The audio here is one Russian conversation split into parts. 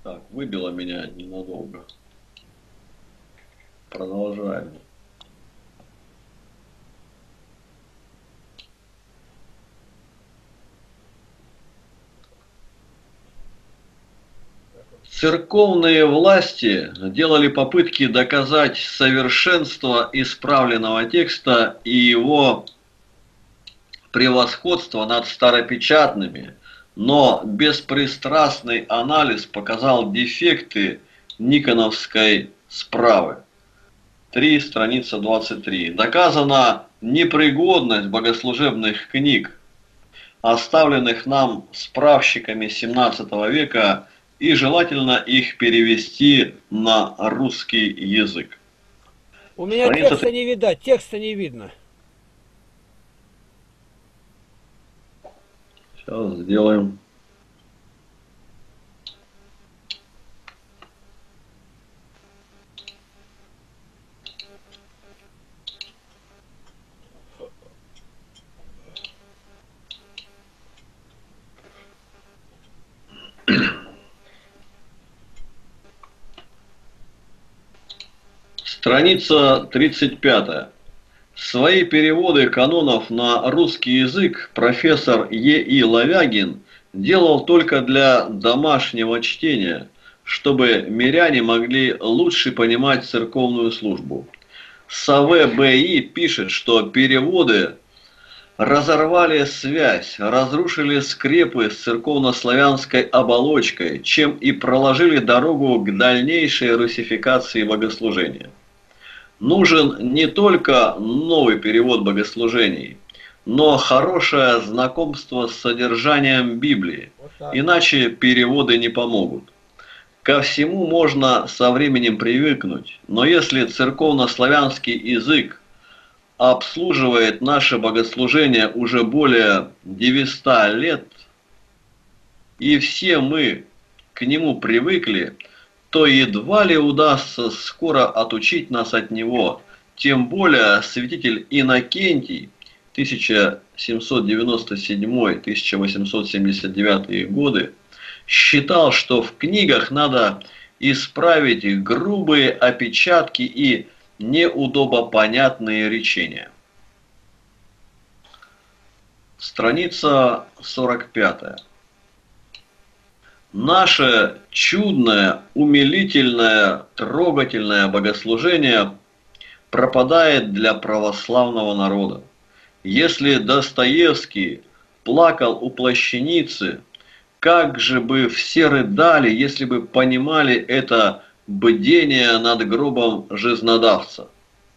Так, выбило меня ненадолго. Продолжаем. Церковные власти делали попытки доказать совершенство исправленного текста и его превосходство над старопечатными, но беспристрастный анализ показал дефекты Никоновской справы. 3, страница 23. Доказана непригодность богослужебных книг, оставленных нам справщиками 17 века, и желательно их перевести на русский язык. У меня Страница текста не видать, текста не видно. Сейчас сделаем. Страница 35. Свои переводы канонов на русский язык профессор Е.И. Лавягин делал только для домашнего чтения, чтобы миряне могли лучше понимать церковную службу. Саве Б.И. пишет, что переводы разорвали связь, разрушили скрепы с церковнославянской оболочкой, чем и проложили дорогу к дальнейшей русификации богослужения. Нужен не только новый перевод богослужений, но хорошее знакомство с содержанием Библии, иначе переводы не помогут. Ко всему можно со временем привыкнуть, но если церковнославянский язык обслуживает наше богослужение уже более 900 лет, и все мы к нему привыкли, то едва ли удастся скоро отучить нас от него. Тем более святитель Иннокентий 1797-1879 годы считал, что в книгах надо исправить грубые опечатки и неудобопонятные речения. Страница 45. Наше чудное, умилительное, трогательное богослужение пропадает для православного народа. Если Достоевский плакал у плащаницы, как же бы все рыдали, если бы понимали это бдение над гробом жизнодавца.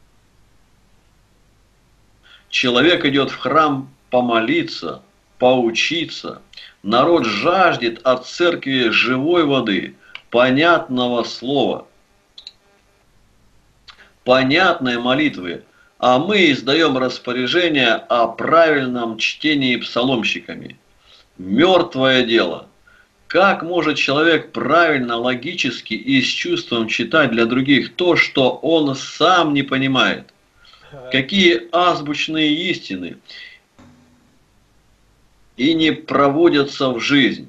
Человек идет в храм помолиться, поучиться. Народ жаждет от церкви живой воды, понятного слова, понятной молитвы, а мы издаем распоряжение о правильном чтении псаломщиками. Мертвое дело. Как может человек правильно, логически и с чувством читать для других то, что он сам не понимает? Какие азбучные истины и не проводятся в жизнь?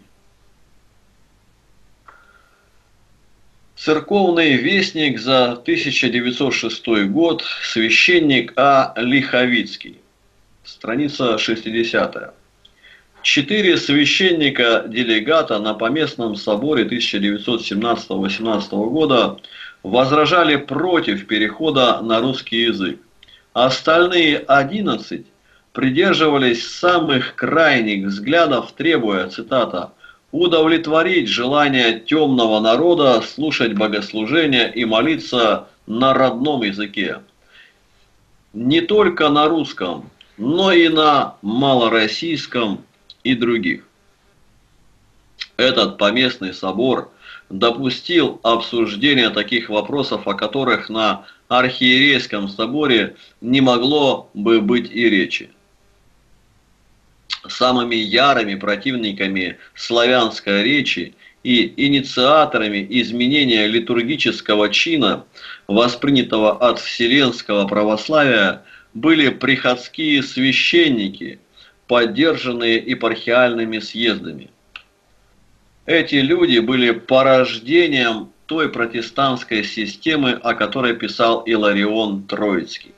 Церковный вестник за 1906 год, священник А. Лиховицкий, страница 60. 4 священника-делегата на Поместном соборе 1917-18 года возражали против перехода на русский язык. Остальные 11 придерживались самых крайних взглядов, требуя, цитата, «удовлетворить желание темного народа слушать богослужения и молиться на родном языке, не только на русском, но и на малороссийском и других». Этот поместный собор допустил обсуждение таких вопросов, о которых на архиерейском соборе не могло бы быть и речи. Самыми ярыми противниками славянской речи и инициаторами изменения литургического чина, воспринятого от вселенского православия, были приходские священники, поддержанные епархиальными съездами. Эти люди были порождением той протестантской системы, о которой писал Иларион Троицкий.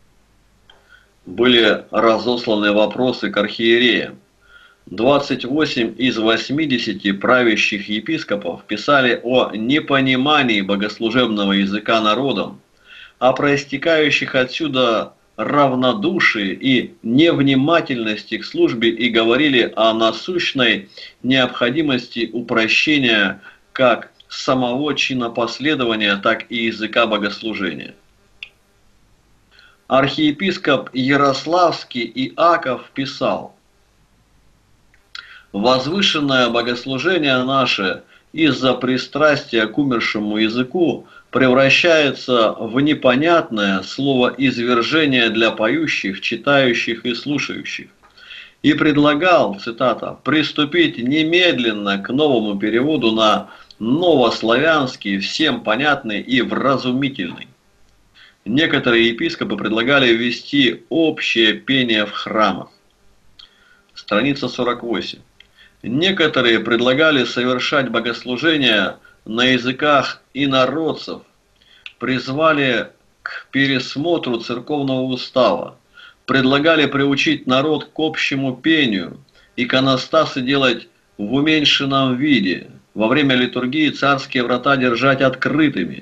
Были разосланы вопросы к архиереям. 28 из 80 правящих епископов писали о непонимании богослужебного языка народом, о проистекающих отсюда равнодушии и невнимательности к службе и говорили о насущной необходимости упрощения как самого чинопоследования, так и языка богослужения. Архиепископ Ярославский Иаков писал: «Возвышенное богослужение наше из-за пристрастия к умершему языку превращается в непонятное словоизвержение для поющих, читающих и слушающих». И предлагал, цитата, «приступить немедленно к новому переводу на новославянский, всем понятный и вразумительный». Некоторые епископы предлагали ввести общее пение в храмах. Страница 48. Некоторые предлагали совершать богослужения на языках инородцев, призвали к пересмотру церковного устава, предлагали приучить народ к общему пению, иконостасы делать в уменьшенном виде, во время литургии царские врата держать открытыми.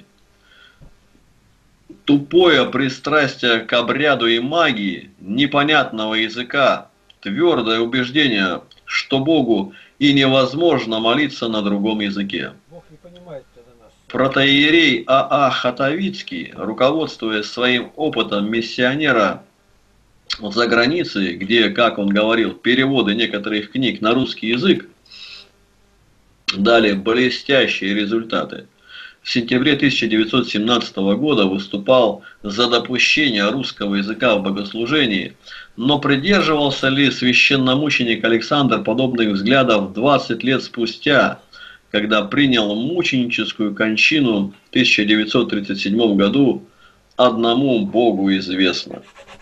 Тупое пристрастие к обряду и магии, непонятного языка, твердое убеждение, что Богу и невозможно молиться на другом языке. Бог не понимает тогда нас. Протоиерей А.А. Хатовицкий, руководствуясь своим опытом миссионера за границей, где, как он говорил, переводы некоторых книг на русский язык дали блестящие результаты, в сентябре 1917 года выступал за допущение русского языка в богослужении, но придерживался ли священномученик Александр подобных взглядов 20 лет спустя, когда принял мученическую кончину в 1937 году, одному Богу известно.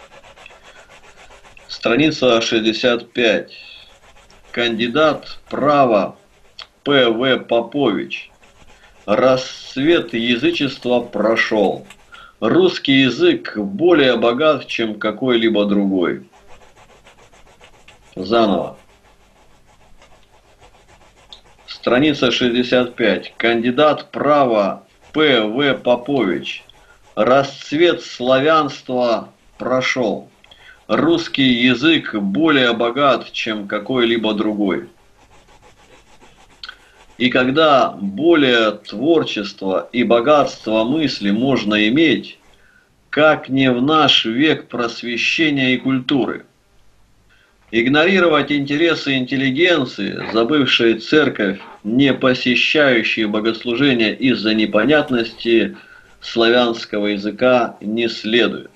Страница 65. Кандидат права П.В. Попович. Расцвет язычества прошел. Русский язык более богат, чем какой-либо другой. Заново. Страница 65. Кандидат права П.В. Попович. Расцвет славянства прошел. Русский язык более богат, чем какой-либо другой. И когда более творчества и богатства мысли можно иметь, как не в наш век просвещения и культуры. Игнорировать интересы интеллигенции, забывшей церковь, не посещающей богослужения из-за непонятности славянского языка, не следует.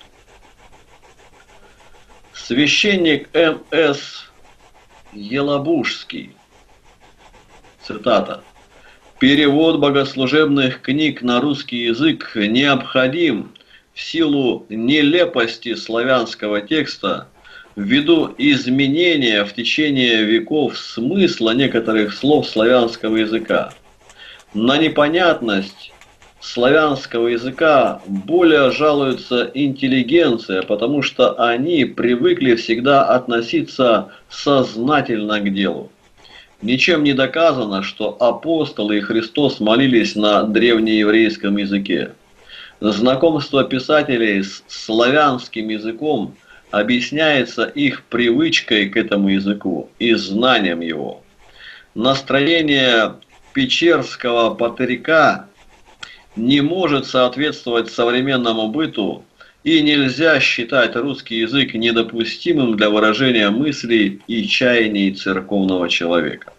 Священник М.С. Елабужский. Цитата. «Перевод богослужебных книг на русский язык необходим в силу нелепости славянского текста, ввиду изменения в течение веков смысла некоторых слов славянского языка. На непонятность славянского языка более жалуется интеллигенция, потому что они привыкли всегда относиться сознательно к делу. Ничем не доказано, что апостолы и Христос молились на древнееврейском языке. Знакомство писателей с славянским языком объясняется их привычкой к этому языку и знанием его. Настроение печерского патырика не может соответствовать современному быту, и нельзя считать русский язык недопустимым для выражения мыслей и чаяний церковного человека.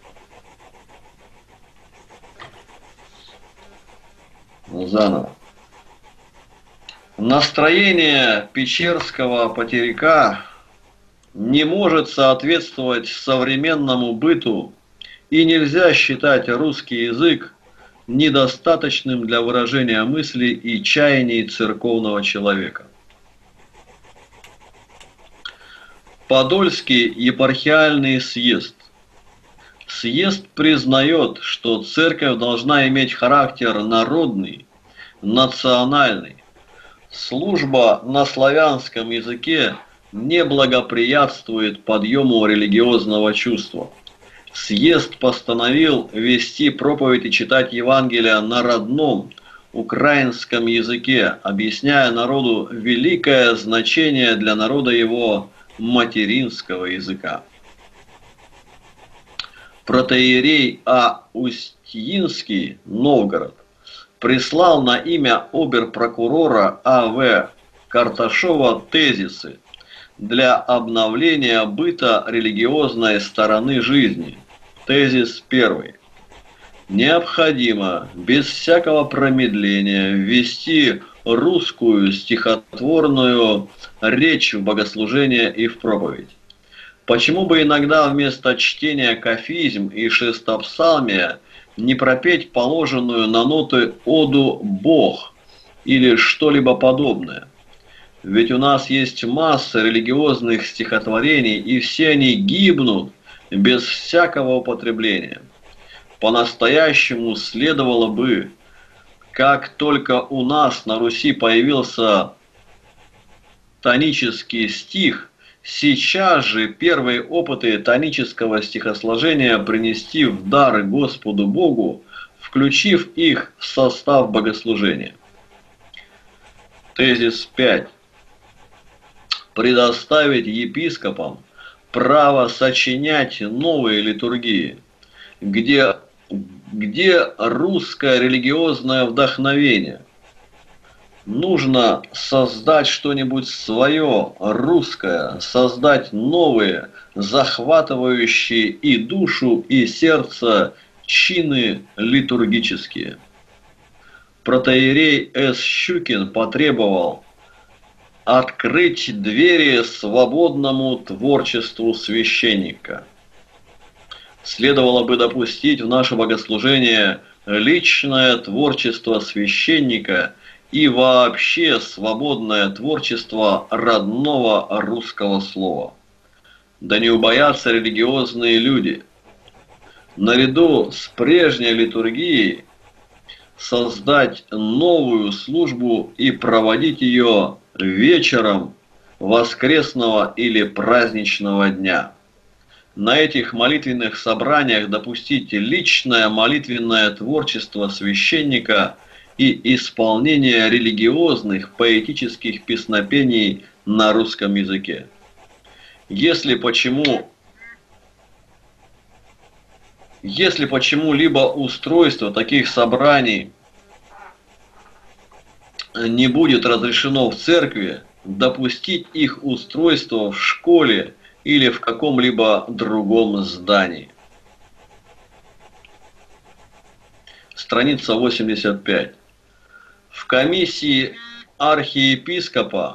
Заново. Настроение печерского патырика не может соответствовать современному быту, и нельзя считать русский язык недостаточным для выражения мыслей и чаяний церковного человека. Подольский епархиальный съезд. Съезд признает, что церковь должна иметь характер народный, национальный. Служба на славянском языке не благоприятствует подъему религиозного чувства. Съезд постановил вести проповедь и читать Евангелие на родном украинском языке, объясняя народу великое значение для народа его материнского языка. Протоиерей Устьинский, Новгород, прислал на имя обер-прокурора А.В. Карташова тезисы для обновления быта религиозной стороны жизни. Тезис 1. Необходимо без всякого промедления ввести русскую стихотворную речь в богослужение и в проповедь. Почему бы иногда вместо чтения кафизм и шестопсалмия не пропеть положенную на ноты оду «Бог» или что-либо подобное? Ведь у нас есть масса религиозных стихотворений, и все они гибнут без всякого употребления. По-настоящему следовало бы, как только у нас на Руси появился тонический стих, сейчас же первые опыты тонического стихосложения принести в дар Господу Богу, включив их в состав богослужения. Тезис 5. Предоставить епископам право сочинять новые литургии, где русское религиозное вдохновение. Нужно создать что-нибудь свое, русское, создать новые, захватывающие и душу, и сердце чины литургические. Протоиерей С. Щукин потребовал открыть двери свободному творчеству священника. Следовало бы допустить в наше богослужение личное творчество священника и вообще свободное творчество родного русского слова. Да не убоятся религиозные люди. Наряду с прежней литургией создать новую службу и проводить ее вечером воскресного или праздничного дня. На этих молитвенных собраниях допустить личное молитвенное творчество священника и исполнение религиозных поэтических песнопений на русском языке. Если почему-либо устройство таких собраний не будет разрешено в церкви, допустить их устройство в школе или в каком-либо другом здании. Страница 85. В комиссии архиепископа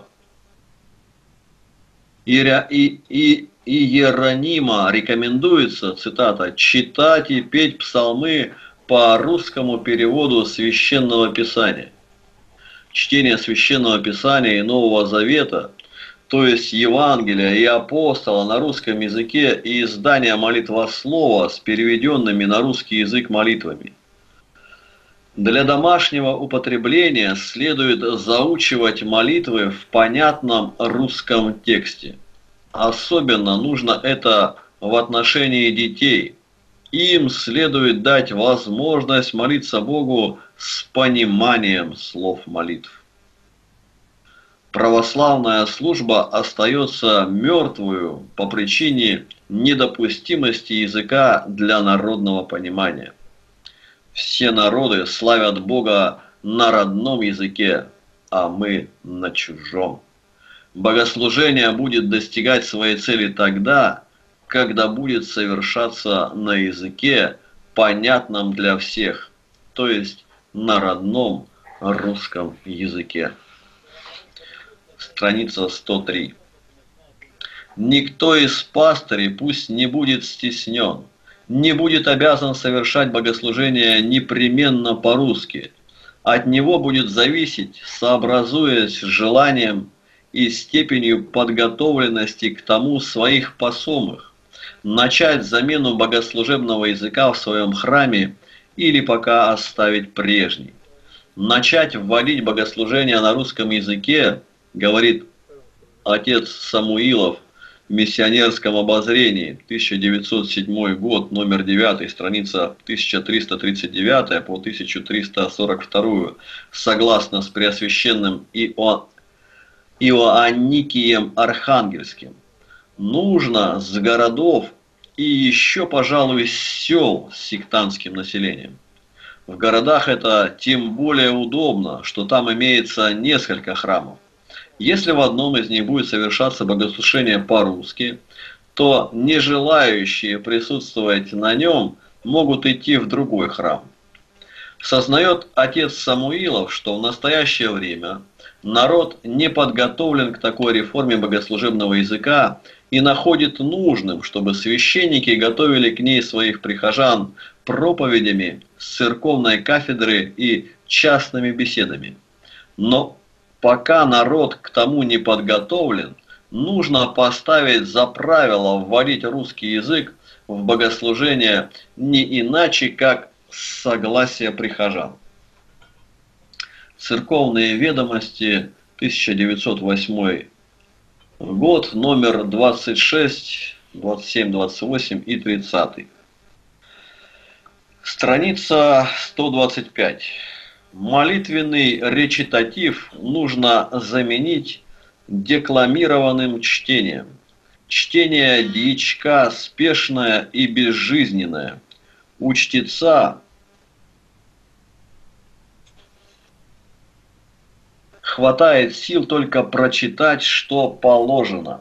Иеронима рекомендуется, цитата, читать и петь псалмы по русскому переводу Священного Писания. Чтение Священного Писания и Нового Завета, то есть Евангелия и Апостола на русском языке и издание молитвослова с переведенными на русский язык молитвами. Для домашнего употребления следует заучивать молитвы в понятном русском тексте. Особенно нужно это в отношении детей. Им следует дать возможность молиться Богу с пониманием слов молитв. Православная служба остается мертвую по причине недопустимости языка для народного понимания. Все народы славят Бога на родном языке, а мы на чужом. Богослужение будет достигать своей цели тогда, когда будет совершаться на языке, понятном для всех, то есть на родном русском языке. Страница 103. Никто из пастырей пусть не будет стеснен, не будет обязан совершать богослужение непременно по-русски. От него будет зависеть, сообразуясь с желанием и степенью подготовленности к тому своих посомых, начать замену богослужебного языка в своем храме или пока оставить прежний. Начать вводить богослужение на русском языке, говорит отец Самуилов в «Миссионерском обозрении», 1907 год, номер 9, страница 1339 по 1342, согласно с Преосвященным Иоанникием Архангельским. Нужно с городов и еще, пожалуй, с сел с сектантским населением. В городах это тем более удобно, что там имеется несколько храмов. Если в одном из них будет совершаться богослужение по-русски, то не желающие присутствовать на нем могут идти в другой храм. Сознает отец Самуилов, что в настоящее время народ не подготовлен к такой реформе богослужебного языка и находит нужным, чтобы священники готовили к ней своих прихожан проповедями с церковной кафедры и частными беседами. Но пока народ к тому не подготовлен, нужно поставить за правило вводить русский язык в богослужение не иначе, как с согласия прихожан. Церковные ведомости, 1908 год, номер 26, 27, 28 и 30. Страница 125. Молитвенный речитатив нужно заменить декламированным чтением. Чтение дьячка спешное и безжизненное. У чтеца хватает сил только прочитать, что положено.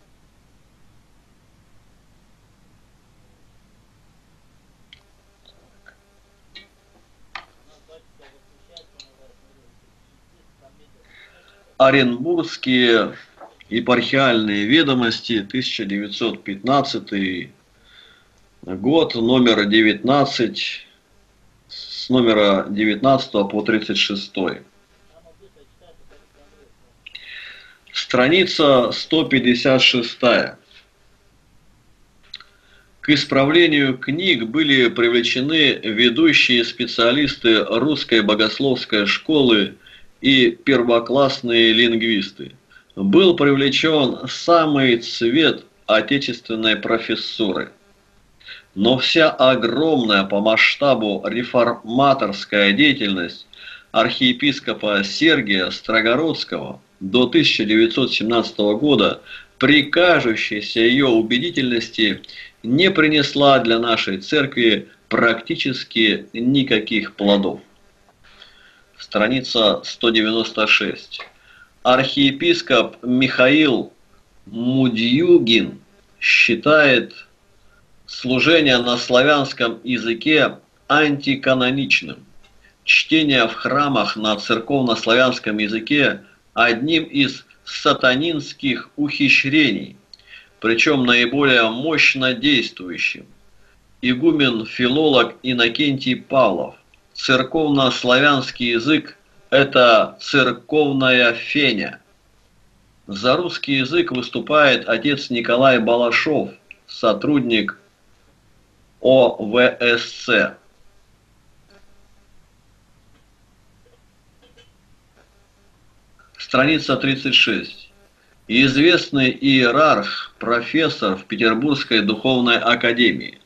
Оренбургские епархиальные ведомости, 1915 год, номер 19, с номера 19 по 36. Страница 156. К исправлению книг были привлечены ведущие специалисты русской богословской школы и первоклассные лингвисты. Был привлечен самый цвет отечественной профессуры. Но вся огромная по масштабу реформаторская деятельность архиепископа Сергия Строгородского до 1917 года, при кажущейся ее убедительности, не принесла для нашей церкви практически никаких плодов. Страница 196. Архиепископ Михаил Мудьюгин считает служение на славянском языке антиканоничным. Чтение в храмах на церковно-славянском языке одним из сатанинских ухищрений, причем наиболее мощно действующим. Игумен-филолог Иннокентий Павлов. Церковно-славянский язык – это церковная феня. За русский язык выступает отец Николай Балашов, сотрудник ОВСЦ. Страница 36. Известный иерарх, профессор в Петербургской духовной академии.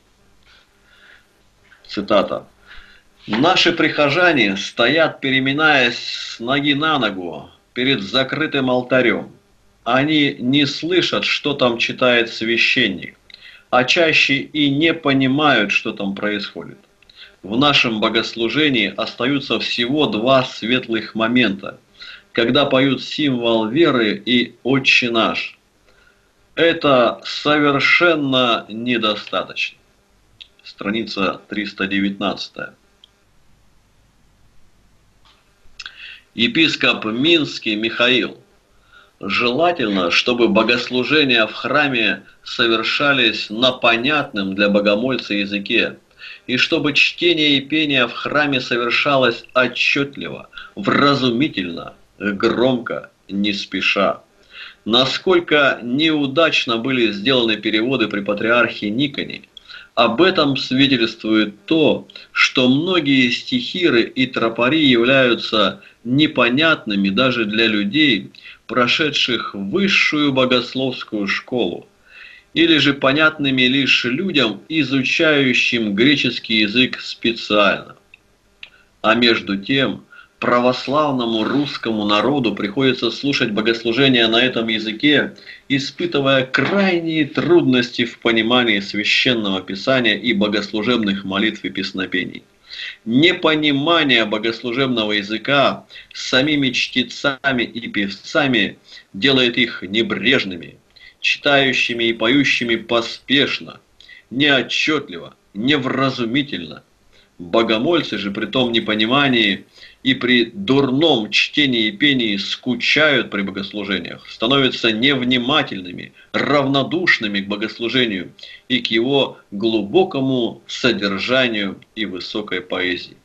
Цитата. «Наши прихожане стоят, переминаясь с ноги на ногу перед закрытым алтарем. Они не слышат, что там читает священник, а чаще и не понимают, что там происходит. В нашем богослужении остаются всего два светлых момента, когда поют символ веры и «Отче наш». Это совершенно недостаточно». Страница 319. Епископ Минский Михаил. Желательно, чтобы богослужения в храме совершались на понятном для богомольца языке, и чтобы чтение и пение в храме совершалось отчетливо, вразумительно, громко, не спеша. Насколько неудачно были сделаны переводы при патриархе Никоне, об этом свидетельствует то, что многие стихиры и тропари являются непонятными даже для людей, прошедших высшую богословскую школу, или же понятными лишь людям, изучающим греческий язык специально. А между тем, православному русскому народу приходится слушать богослужения на этом языке, испытывая крайние трудности в понимании священного писания и богослужебных молитв и песнопений. Непонимание богослужебного языка самими чтецами и певцами делает их небрежными, читающими и поющими поспешно, неотчетливо, невразумительно. Богомольцы же при том непонимании и при дурном чтении и пении скучают при богослужениях, становятся невнимательными, равнодушными к богослужению и к его глубокому содержанию и высокой поэзии.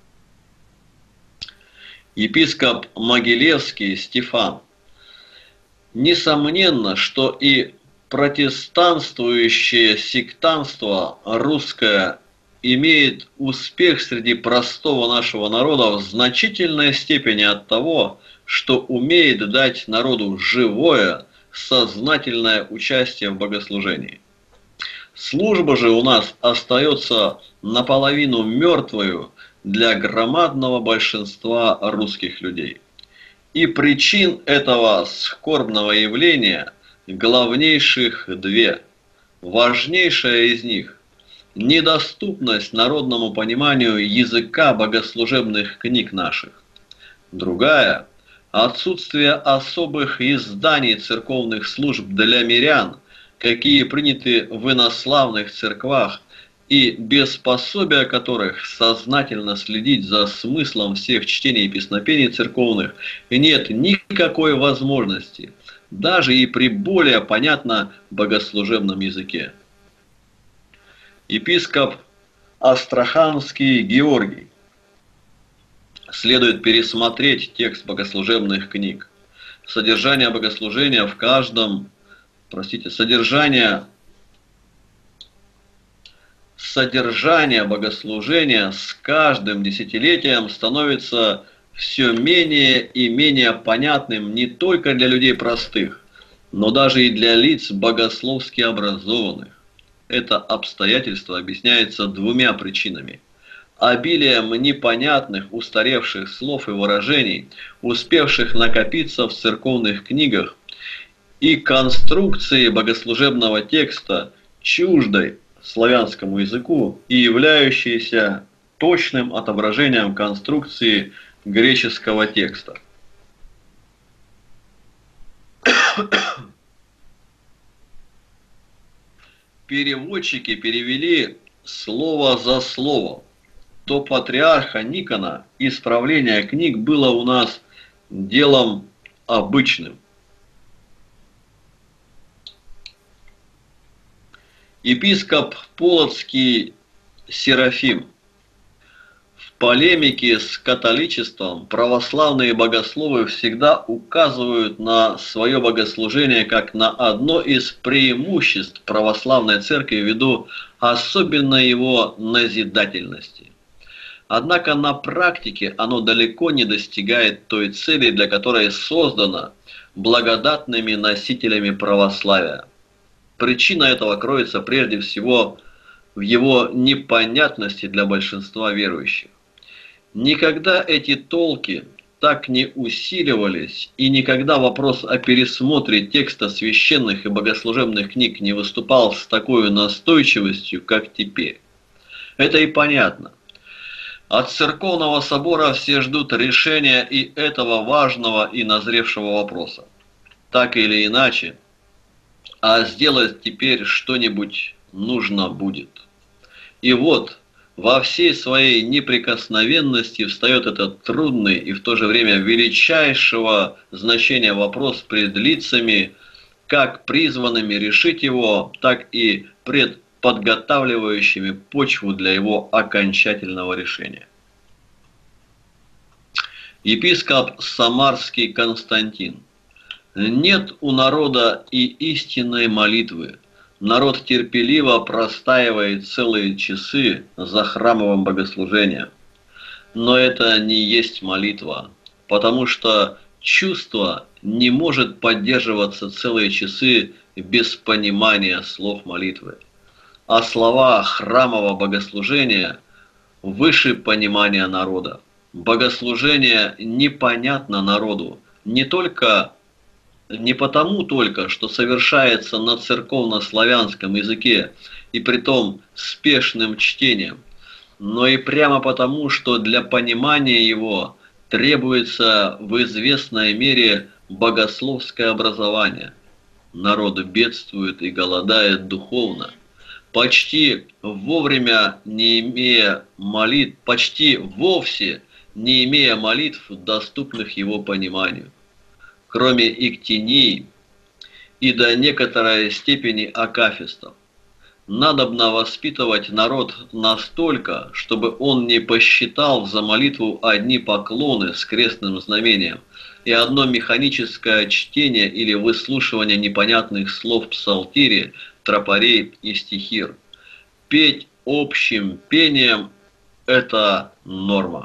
Епископ Могилевский Стефан: несомненно, что и протестанствующее сектантство русское имеет успех среди простого нашего народа в значительной степени от того, что умеет дать народу живое, сознательное участие в богослужении. Служба же у нас остается наполовину мертвою для громадного большинства русских людей. И причин этого скорбного явления главнейших две. Важнейшая из них – недоступность народному пониманию языка богослужебных книг наших. Другая – отсутствие особых изданий церковных служб для мирян, какие приняты в инославных церквах, и без пособия которых сознательно следить за смыслом всех чтений и песнопений церковных нет никакой возможности, даже и при более понятно богослужебном языке. Епископ Астраханский Георгий: следует пересмотреть текст богослужебных книг. Содержание богослужения в каждом, содержание богослужения с каждым десятилетием становится все менее и менее понятным не только для людей простых, но даже и для лиц богословски образованных. Это обстоятельство объясняется двумя причинами: обилием непонятных устаревших слов и выражений, успевших накопиться в церковных книгах, и конструкцией богослужебного текста, чуждой славянскому языку и являющейся точным отображением конструкции греческого текста. Переводчики перевели слово за слово. До патриарха Никона исправление книг было у нас делом обычным. Епископ Полоцкий Серафим: в полемике с католичеством православные богословы всегда указывают на свое богослужение как на одно из преимуществ православной церкви ввиду особенной его назидательности. Однако на практике оно далеко не достигает той цели, для которой создано благодатными носителями православия. Причина этого кроется прежде всего в его непонятности для большинства верующих. Никогда эти толки так не усиливались, и никогда вопрос о пересмотре текста священных и богослужебных книг не выступал с такой настойчивостью, как теперь. Это и понятно. От церковного собора все ждут решения и этого важного и назревшего вопроса. Так или иначе, а сделать теперь что-нибудь нужно будет. И вот, во всей своей неприкосновенности встает этот трудный и в то же время величайшего значения вопрос пред лицами, как призванными решить его, так и пред подготавливающими почву для его окончательного решения. Епископ Самарский Константин: Нет у народа и истинной молитвы. Народ терпеливо простаивает целые часы за храмовым богослужением. Но это не есть молитва, потому что чувство не может поддерживаться целые часы без понимания слов молитвы. А слова храмового богослужения выше понимания народа. Богослужение непонятно народу не потому только, что совершается на церковно-славянском языке и притом спешным чтением, но и прямо потому, что для понимания его требуется в известной мере богословское образование. Народ бедствует и голодает духовно, почти вовремя не имея молитв, почти вовсе не имея молитв, доступных его пониманию. Кроме иктений и до некоторой степени акафистов. Надобно воспитывать народ настолько, чтобы он не посчитал за молитву одни поклоны с крестным знамением и одно механическое чтение или выслушивание непонятных слов псалтири, тропарей и стихир. Петь общим пением – это норма.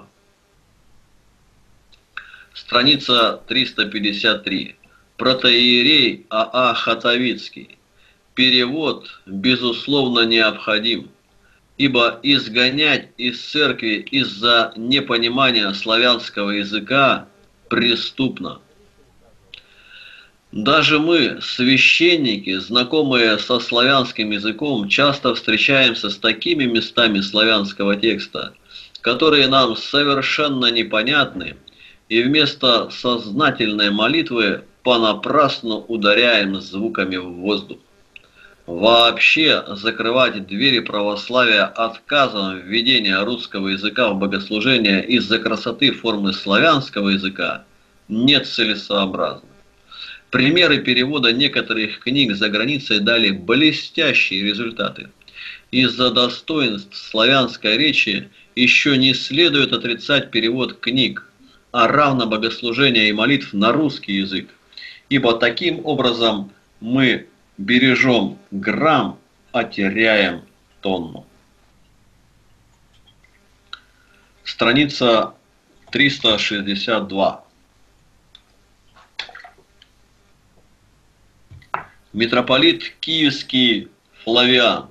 Страница 353. Протоиерей А.А. Хатовицкий. Перевод, безусловно, необходим, ибо изгонять из церкви из-за непонимания славянского языка преступно. Даже мы, священники, знакомые со славянским языком, часто встречаемся с такими местами славянского текста, которые нам совершенно непонятны, и вместо сознательной молитвы понапрасну ударяем звуками в воздух. Вообще закрывать двери православия отказом введения русского языка в богослужение из-за красоты формы славянского языка нецелесообразно. Примеры перевода некоторых книг за границей дали блестящие результаты. Из-за достоинств славянской речи еще не следует отрицать перевод книг, а равно богослужения и молитв на русский язык, ибо таким образом мы бережем грамм, а теряем тонну. Страница 362. Митрополит Киевский Флавиан.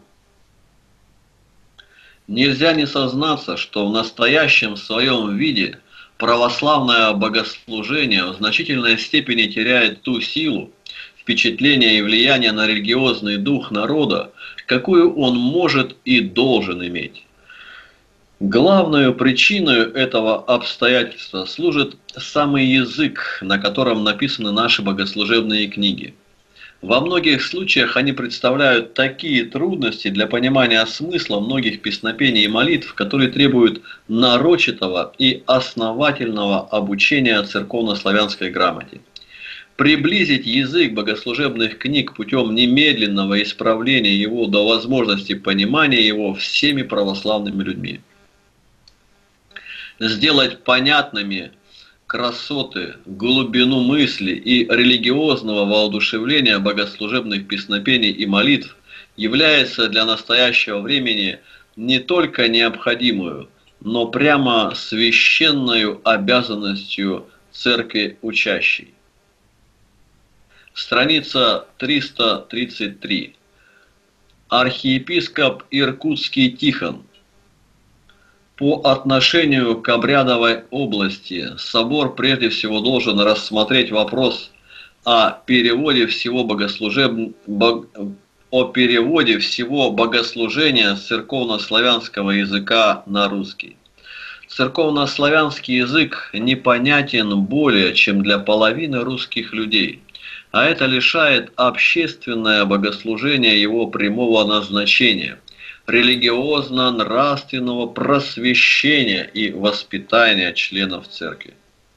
Нельзя не сознаться, что в настоящем своем виде православное богослужение в значительной степени теряет ту силу, впечатление и влияние на религиозный дух народа, какую он может и должен иметь. Главной причиной этого обстоятельства служит самый язык, на котором написаны наши богослужебные книги. Во многих случаях они представляют такие трудности для понимания смысла многих песнопений и молитв, которые требуют нарочитого и основательного обучения церковно-славянской грамоте. Приблизить язык богослужебных книг путем немедленного исправления его до возможности понимания его всеми православными людьми. Сделать понятными красоты, глубину мысли и религиозного воодушевления богослужебных песнопений и молитв является для настоящего времени не только необходимую, но прямо священную обязанностью церкви учащей. Страница 333. Архиепископ Иркутский Тихон. По отношению к обрядовой области собор прежде всего должен рассмотреть вопрос о переводе всего богослужения с церковно-славянского языка на русский. Церковно-славянский язык непонятен более чем для половины русских людей, а это лишает общественное богослужение его прямого назначения – религиозно-нравственного просвещения и воспитания членов церкви.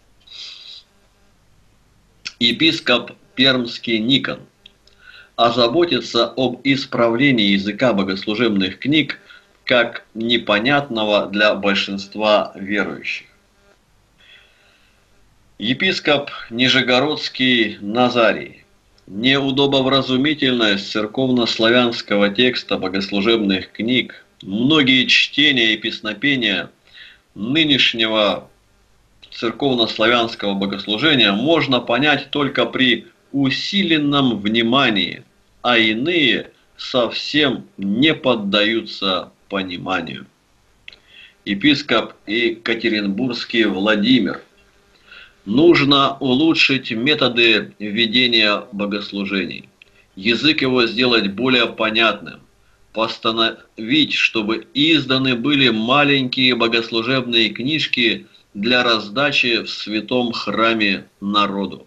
Епископ Пермский Никон озаботится об исправлении языка богослужебных книг как непонятного для большинства верующих. Епископ Нижегородский Назарий. Неудобовразумительность церковно-славянского текста богослужебных книг, многие чтения и песнопения нынешнего церковно-славянского богослужения можно понять только при усиленном внимании, а иные совсем не поддаются пониманию. Епископ Екатеринбургский Владимир. Нужно улучшить методы ведения богослужений, язык его сделать более понятным, постановить, чтобы изданы были маленькие богослужебные книжки для раздачи в святом храме народу.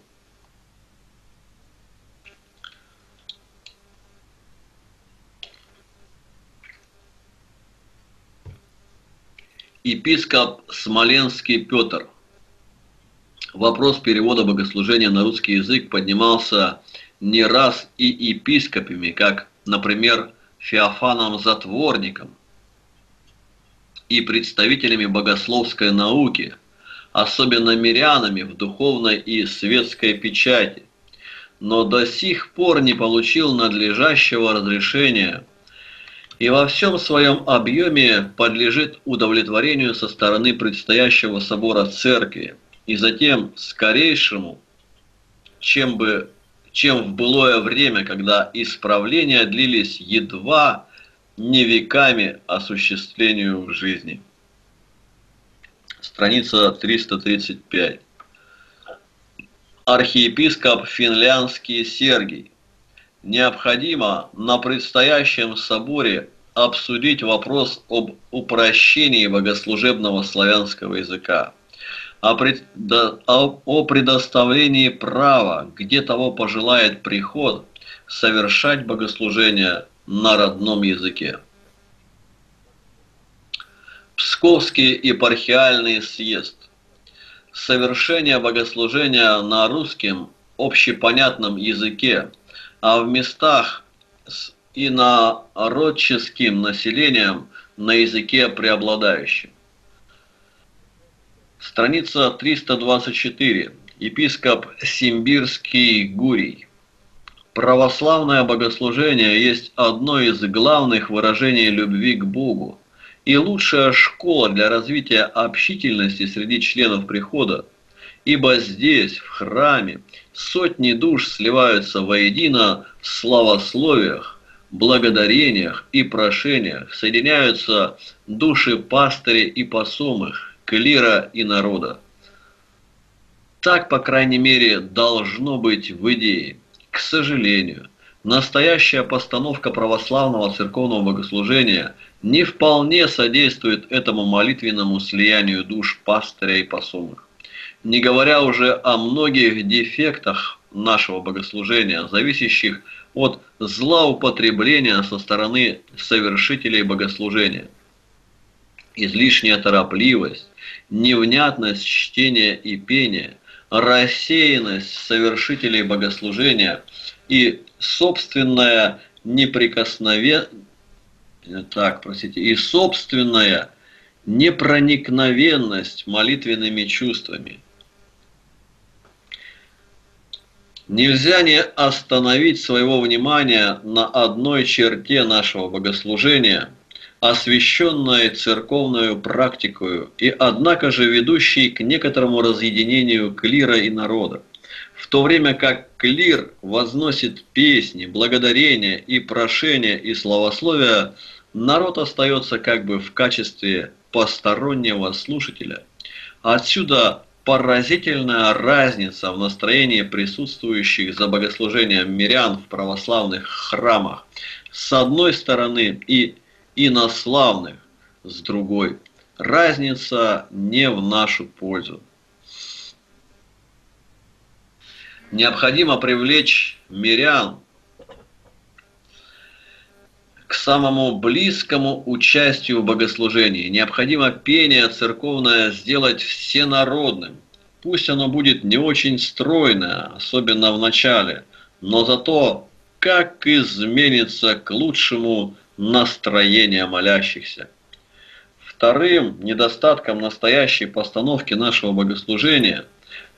Епископ Смоленский Петр. Вопрос перевода богослужения на русский язык поднимался не раз и епископами, как, например, Феофаном Затворником, и представителями богословской науки, особенно мирянами в духовной и светской печати, но до сих пор не получил надлежащего разрешения и во всем своем объеме подлежит удовлетворению со стороны предстоящего собора церкви, и затем скорейшему, чем в былое время, когда исправления длились едва не веками осуществлению в жизни. Страница 335. Архиепископ Финляндский Сергий. Необходимо на предстоящем соборе обсудить вопрос об упрощении богослужебного славянского языка, о предоставлении права, где того пожелает приход, совершать богослужение на родном языке. Псковский епархиальный съезд. Совершение богослужения на русском общепонятном языке, а в местах с инородческим населением на языке преобладающем. Страница 324. Епископ Симбирский Гурий. Православное богослужение есть одно из главных выражений любви к Богу и лучшая школа для развития общительности среди членов прихода, ибо здесь, в храме, сотни душ сливаются воедино в славословиях, благодарениях и прошениях, соединяются души пастырей и посомых, клира и народа. Так, по крайней мере, должно быть в идее. К сожалению, настоящая постановка православного церковного богослужения не вполне содействует этому молитвенному слиянию душ пастыря и посомых. Не говоря уже о многих дефектах нашего богослужения, зависящих от злоупотребления со стороны совершителей богослужения. Излишняя торопливость, невнятность чтения и пения, рассеянность совершителей богослужения и собственная непроникновенность молитвенными чувствами. Нельзя не остановить своего внимания на одной черте нашего богослужения, освященной церковную практикою и однако же ведущей к некоторому разъединению клира и народа. В то время как клир возносит песни, благодарения и прошения и славословия, народ остается как бы в качестве постороннего слушателя. Отсюда поразительная разница в настроении присутствующих за богослужением мирян в православных храмах с одной стороны и инославных с другой. Разница не в нашу пользу. Необходимо привлечь мирян к самому близкому участию в богослужении. Необходимо пение церковное сделать всенародным. Пусть оно будет не очень стройное, особенно в начале, но зато как изменится к лучшему настроение молящихся. Вторым недостатком настоящей постановки нашего богослужения,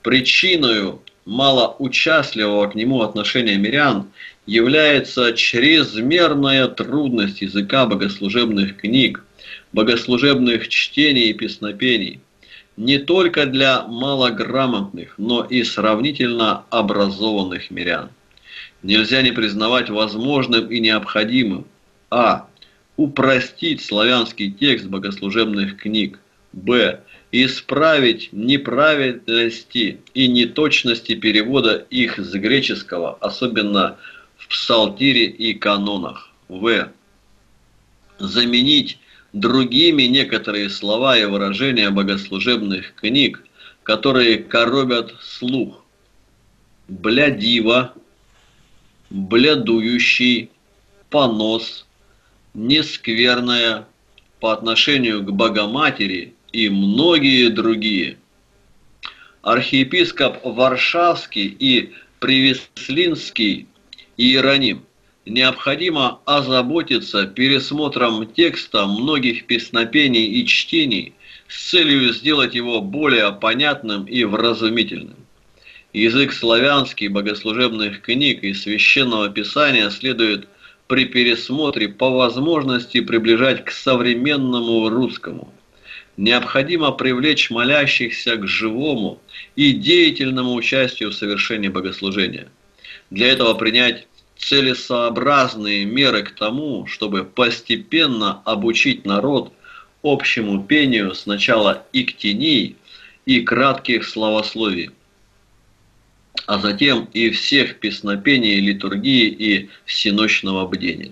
Причиной малоучастливого к нему отношения мирян является чрезмерная трудность языка богослужебных книг, богослужебных чтений и песнопений, не только для малограмотных, но и сравнительно образованных мирян. Нельзя не признавать возможным и необходимым: а. Упростить славянский текст богослужебных книг. Б. Исправить неправильности и неточности перевода их с греческого, особенно в псалтире и канонах. В. Заменить другими некоторые слова и выражения богослужебных книг, которые коробят слух. Блядиво, блядующий, понос, нескверная по отношению к Богоматери и многие другие. Архиепископ Варшавский и Привеслинский Иероним необходимо озаботиться пересмотром текста многих песнопений и чтений с целью сделать его более понятным и вразумительным. Язык славянский богослужебных книг и священного писания следует при пересмотре по возможности приближать к современному русскому. Необходимо привлечь молящихся к живому и деятельному участию в совершении богослужения. Для этого принять целесообразные меры к тому, чтобы постепенно обучить народ общему пению сначала иктений и кратких славословий, а затем и всех песнопений, литургии и всенощного бдения.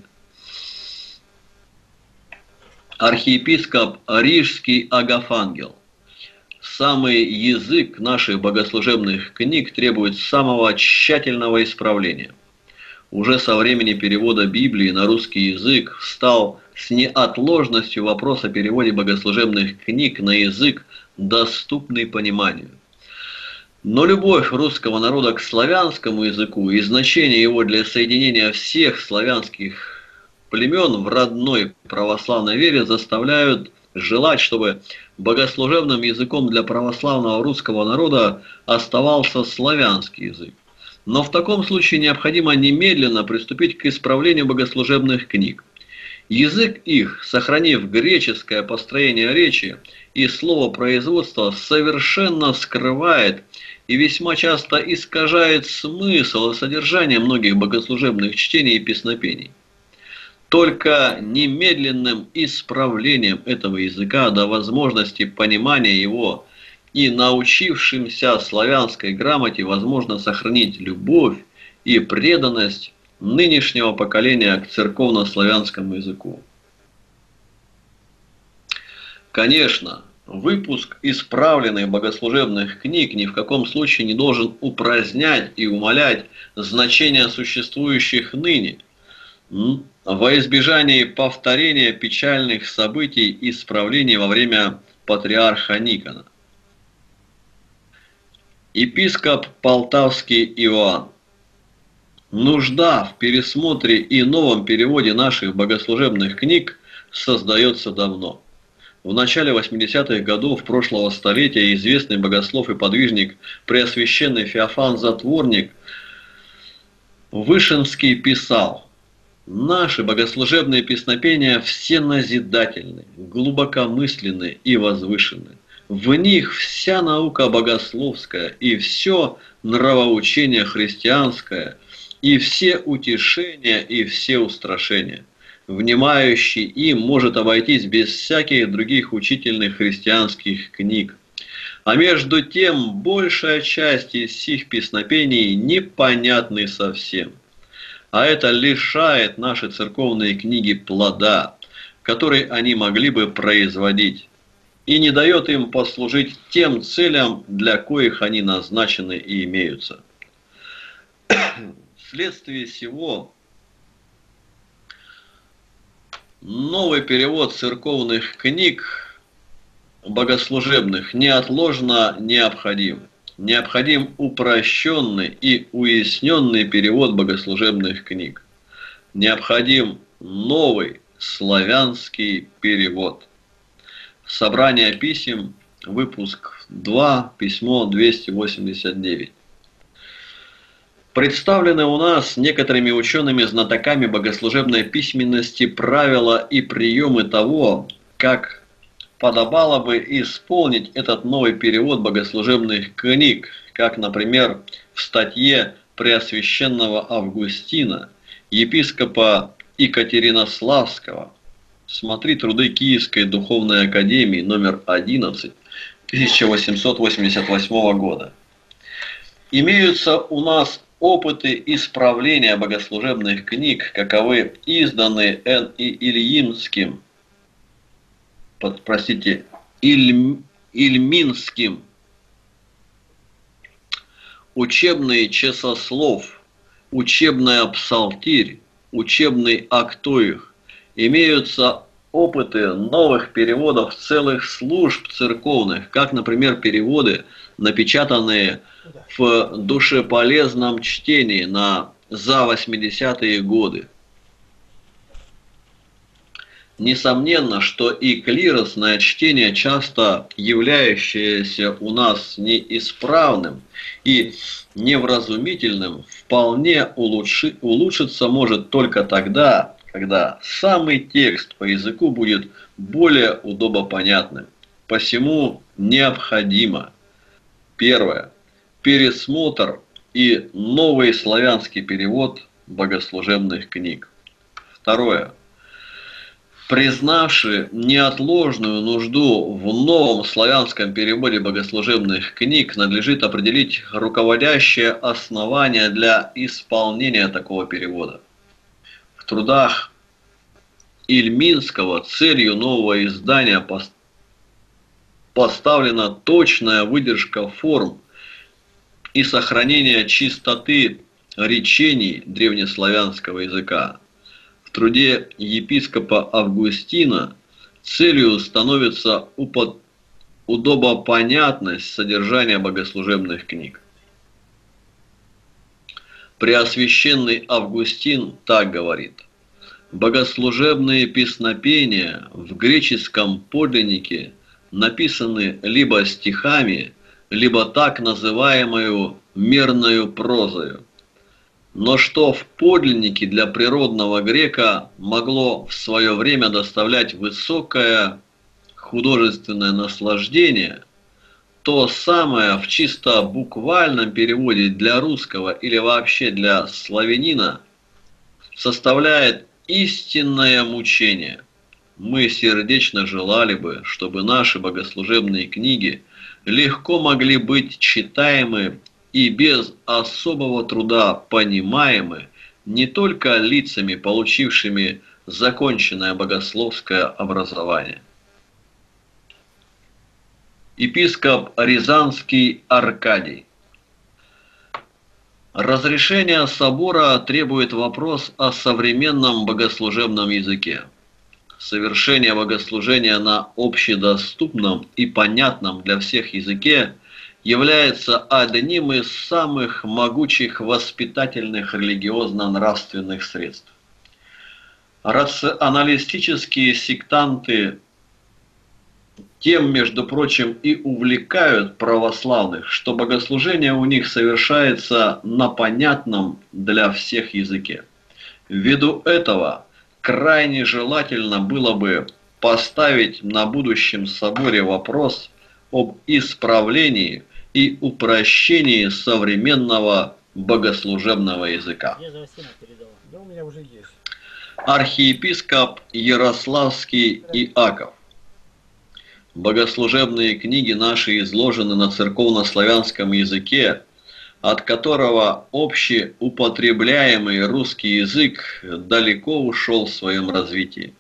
Архиепископ Рижский Агафангел. Самый язык наших богослужебных книг требует самого тщательного исправления. Уже со времени перевода Библии на русский язык встал с неотложностью вопрос о переводе богослужебных книг на язык, доступный пониманию. Но любовь русского народа к славянскому языку и значение его для соединения всех славянских племен в родной православной вере заставляют желать, чтобы богослужебным языком для православного русского народа оставался славянский язык. Но в таком случае необходимо немедленно приступить к исправлению богослужебных книг. Язык их, сохранив греческое построение речи и словопроизводство, совершенно скрывает и весьма часто искажает смысл и содержание многих богослужебных чтений и песнопений. Только немедленным исправлением этого языка до возможности понимания его и научившимся славянской грамоте возможно сохранить любовь и преданность нынешнего поколения к церковно-славянскому языку. Конечно, выпуск исправленных богослужебных книг ни в каком случае не должен упразднять и умалять значение существующих ныне, во избежание повторения печальных событий и исправлений во время патриарха Никона. Епископ Полтавский Иоанн. Нужда в пересмотре и новом переводе наших богослужебных книг создается давно. В начале 80-х годов прошлого столетия известный богослов и подвижник Преосвященный Феофан Затворник Вышинский писал: «Наши богослужебные песнопения все назидательны, глубокомысленны и возвышены. В них вся наука богословская и все нравоучение христианское, и все утешения, и все устрашения. Внимающий им может обойтись без всяких других учительных христианских книг. А между тем, большая часть из сих песнопений непонятны совсем. А это лишает наши церковные книги плода, который они могли бы производить, и не дает им послужить тем целям, для коих они назначены и имеются. Вследствие сего новый перевод церковных книг богослужебных неотложно необходим. Необходим упрощенный и уясненный перевод богослужебных книг. Необходим новый славянский перевод. Собрание писем выпуск 2, письмо 289. Представлены у нас некоторыми учеными-знатоками богослужебной письменности правила и приемы того, как подобало бы исполнить этот новый перевод богослужебных книг, как, например, в статье Преосвященного Августина, епископа Екатеринославского. Смотри труды Киевской духовной академии номер 11 1888 года. Имеются у нас опыты исправления богослужебных книг, каковы изданы Н.И. Ильминским, учебный часослов, учебная псалтирь, учебный актуих. Имеются опыты новых переводов целых служб церковных, как, например, переводы, напечатанные в душеполезном чтении за 80-е годы. Несомненно, что и клиросное чтение, часто являющееся у нас неисправным и невразумительным, вполне улучшиться может только тогда, когда самый текст по языку будет более удобопонятным. Посему необходимо: первое, пересмотр и новый славянский перевод богослужебных книг. Второе, признавши неотложную нужду в новом славянском переводе богослужебных книг, надлежит определить руководящее основание для исполнения такого перевода. В трудах Ильминского целью нового издания поставлена точная выдержка форм и сохранение чистоты речений древнеславянского языка. В труде епископа Августина целью становится удобопонятность содержания богослужебных книг. Преосвященный Августин так говорит: богослужебные песнопения в греческом подлиннике написаны либо стихами, либо так называемую мерною прозою. Но что в подлиннике для природного грека могло в свое время доставлять высокое художественное наслаждение, то самое в чисто буквальном переводе для русского или вообще для славянина составляет истинное мучение. Мы сердечно желали бы, чтобы наши богослужебные книги легко могли быть читаемы и без особого труда понимаемы не только лицами, получившими законченное богословское образование. Епископ Рязанский Аркадий. Разрешение собора требует вопрос о современном богослужебном языке. Совершение богослужения на общедоступном и понятном для всех языке является одним из самых могучих воспитательных религиозно-нравственных средств. Рационалистические сектанты тем, между прочим, и увлекают православных, что богослужение у них совершается на понятном для всех языке. Ввиду этого крайне желательно было бы поставить на будущем соборе вопрос об исправлении и упрощении современного богослужебного языка. Архиепископ Ярославский Иаков. Богослужебные книги наши изложены на церковно-славянском языке, от которого общеупотребляемый русский язык далеко ушел в своем развитии.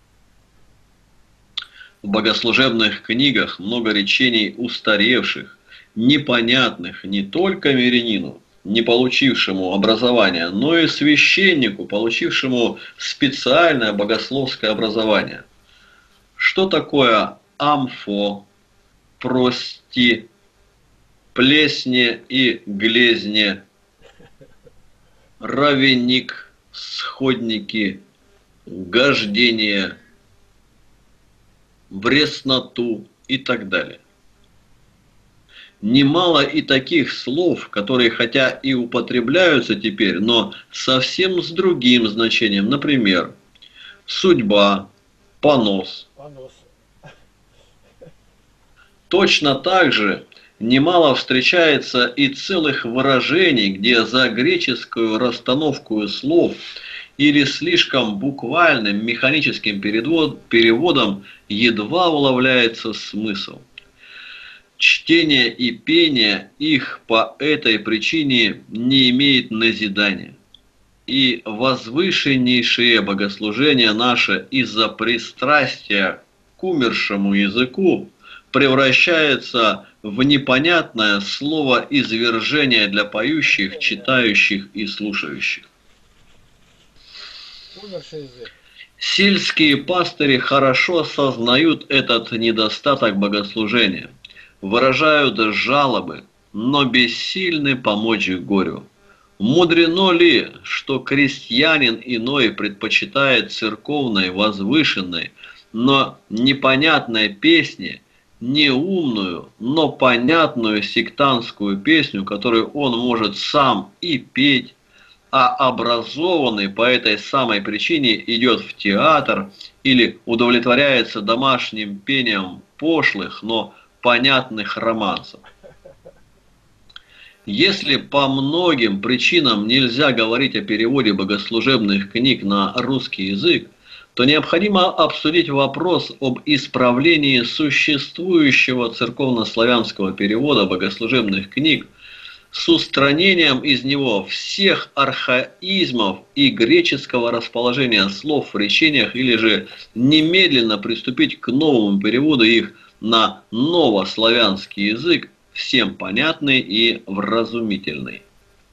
В богослужебных книгах много речений устаревших, непонятных не только мирянину, не получившему образования, но и священнику, получившему специальное богословское образование. Что такое амфо, прости, плесне и глезне, равенник, сходники, гождение, в ресноту и так далее. Немало и таких слов, которые хотя и употребляются теперь, но совсем с другим значением. Например, судьба, понос. Понос. Точно так же немало встречается и целых выражений, где за греческую расстановку слов или слишком буквальным механическим переводом едва уловляется смысл. Чтение и пение их по этой причине не имеет назидания. И возвышеннейшее богослужение наше из-за пристрастия к умершему языку превращается в непонятное слово извержение для поющих, читающих и слушающих. Умерший язык. Сельские пастыри хорошо осознают этот недостаток богослужения, выражают жалобы, но бессильны помочь горю. Мудрено ли, что крестьянин иной предпочитает церковной, возвышенной, но непонятной песни, не умную, но понятную сектантскую песню, которую он может сам и петь, а образованный по этой самой причине идет в театр или удовлетворяется домашним пением пошлых, но понятных романсов. Если по многим причинам нельзя говорить о переводе богослужебных книг на русский язык, то необходимо обсудить вопрос об исправлении существующего церковно-славянского перевода богослужебных книг с устранением из него всех архаизмов и греческого расположения слов в речениях, или же немедленно приступить к новому переводу их на новославянский язык, всем понятный и вразумительный.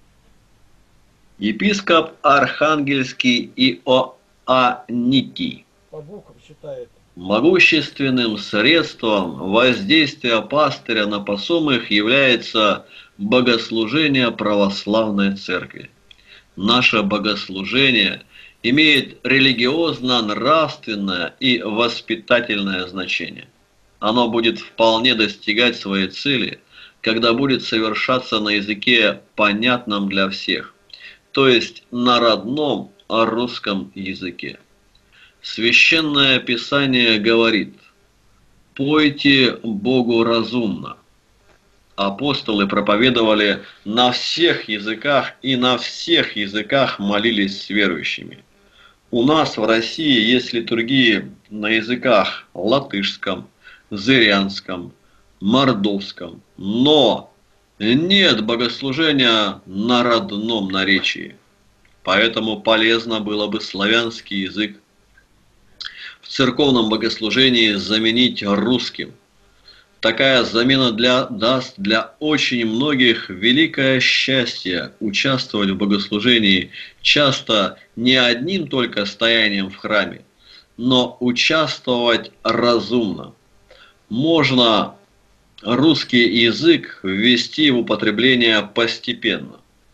Епископ Архангельский Иоанникий. По буквам читает. Могущественным средством воздействия пастыря на посомых является богослужение православной церкви. Наше богослужение имеет религиозно-нравственное и воспитательное значение. Оно будет вполне достигать своей цели, когда будет совершаться на языке, понятном для всех, то есть на родном русском языке. Священное Писание говорит: «Пойте Богу разумно». Апостолы проповедовали на всех языках и на всех языках молились с верующими. У нас в России есть литургии на языках латышском, зырянском, мордовском, но нет богослужения на родном наречии. Поэтому полезно было бы славянский язык в церковном богослужении заменить русским. Такая замена даст для очень многих великое счастье участвовать в богослужении часто не одним только стоянием в храме, но участвовать разумно. Можно русский язык ввести в употребление постепенно.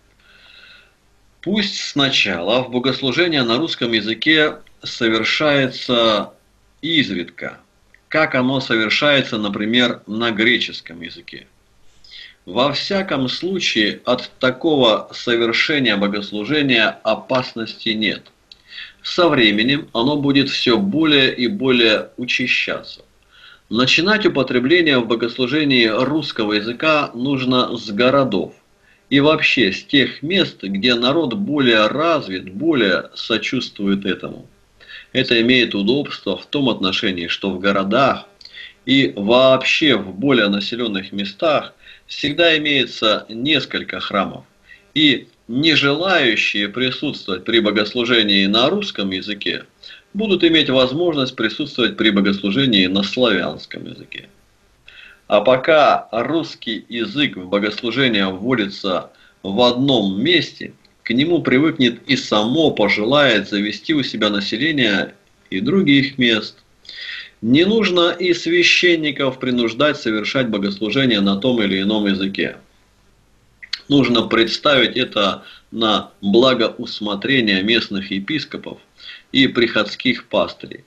Пусть сначала в богослужение на русском языке совершается изредка, как оно совершается, например, на греческом языке. Во всяком случае, от такого совершения богослужения опасности нет. Со временем оно будет все более и более учащаться. Начинать употребление в богослужении русского языка нужно с городов и вообще с тех мест, где народ более развит, более сочувствует этому. Это имеет удобство в том отношении, что в городах и вообще в более населенных местах всегда имеется несколько храмов, и не желающие присутствовать при богослужении на русском языке будут иметь возможность присутствовать при богослужении на славянском языке. А пока русский язык в богослужение вводится в одном месте, к нему привыкнет и само пожелает завести у себя население и других мест. Не нужно и священников принуждать совершать богослужение на том или ином языке. Нужно представить это на благоусмотрение местных епископов и приходских пастырей.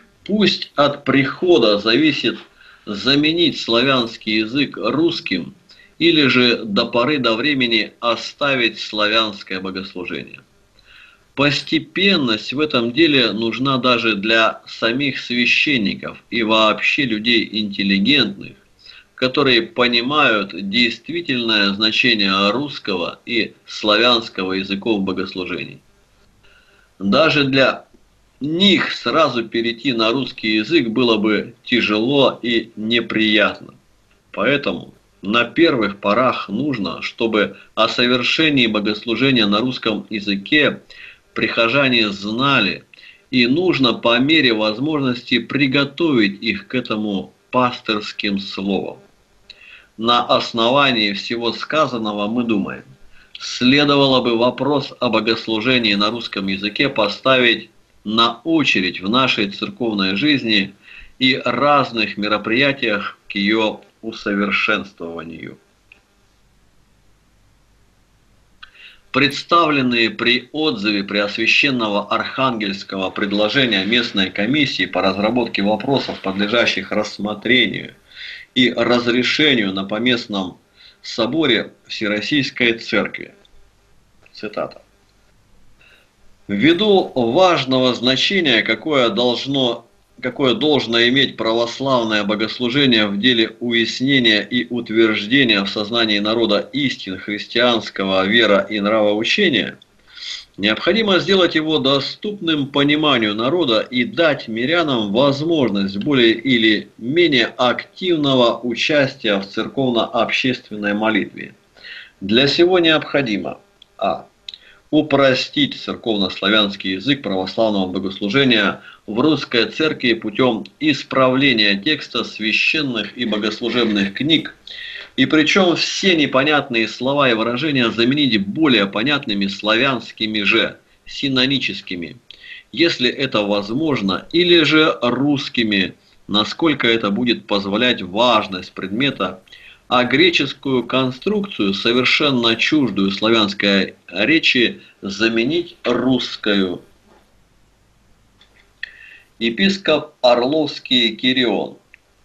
Пусть от прихода зависит заменить славянский язык русским или же до поры до времени оставить славянское богослужение. Постепенность в этом деле нужна даже для самих священников и вообще людей интеллигентных, которые понимают действительное значение русского и славянского языков богослужений. Даже для них сразу перейти на русский язык было бы тяжело и неприятно. Поэтому на первых порах нужно, чтобы о совершении богослужения на русском языке прихожане знали, и нужно по мере возможности приготовить их к этому пастырским словом. На основании всего сказанного мы думаем, следовало бы вопрос о богослужении на русском языке поставить на очередь в нашей церковной жизни и разных мероприятиях к ее усовершенствованию. Представленные при отзыве Преосвященного Архангельского предложения местной комиссии по разработке вопросов, подлежащих рассмотрению и разрешению на поместном соборе Всероссийской Церкви. Цитата. Ввиду важного значения, какое должно иметь православное богослужение в деле уяснения и утверждения в сознании народа истин христианского вера и нравоучения, необходимо сделать его доступным пониманию народа и дать мирянам возможность более или менее активного участия в церковно-общественной молитве. Для сего необходимо упростить церковно-славянский язык православного богослужения в русской церкви путем исправления текста священных и богослужебных книг, и причем все непонятные слова и выражения заменить более понятными славянскими же, синоническими, если это возможно, или же русскими, насколько это будет позволять важность предмета, а греческую конструкцию, совершенно чуждую славянской речи, заменить русскую. Епископ Орловский Кирион.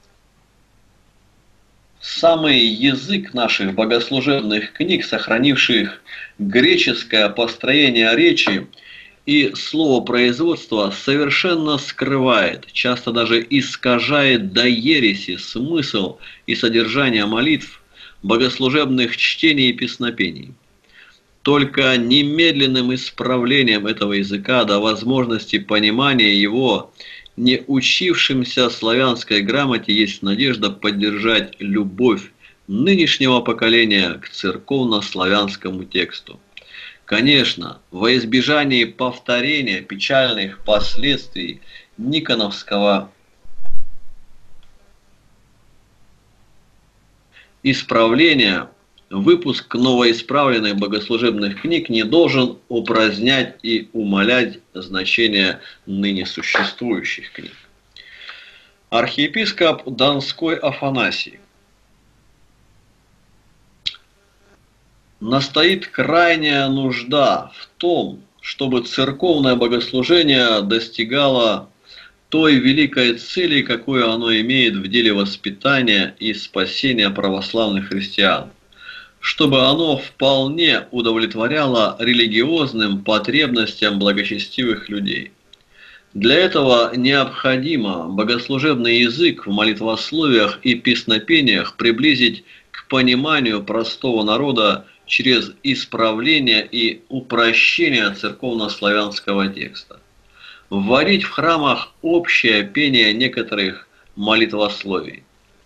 Самый язык наших богослужебных книг, сохранивших греческое построение речи и словопроизводство, совершенно скрывает, часто даже искажает до ереси смысл и содержание молитв, богослужебных чтений и песнопений. Только немедленным исправлением этого языка до возможности понимания его не учившимся славянской грамоте есть надежда поддержать любовь нынешнего поколения к церковно-славянскому тексту. Конечно, во избежание повторения печальных последствий Никоновского исправления, выпуск новоисправленных богослужебных книг не должен упразднять и умалять значение ныне существующих книг. Архиепископ Донской Афанасий. Настоит крайняя нужда в том, чтобы церковное богослужение достигало той великой цели, какую оно имеет в деле воспитания и спасения православных христиан, чтобы оно вполне удовлетворяло религиозным потребностям благочестивых людей. Для этого необходимо богослужебный язык в молитвословиях и песнопениях приблизить к пониманию простого народа через исправление и упрощение церковно-славянского текста. Вводить в храмах общее пение некоторых молитвословий.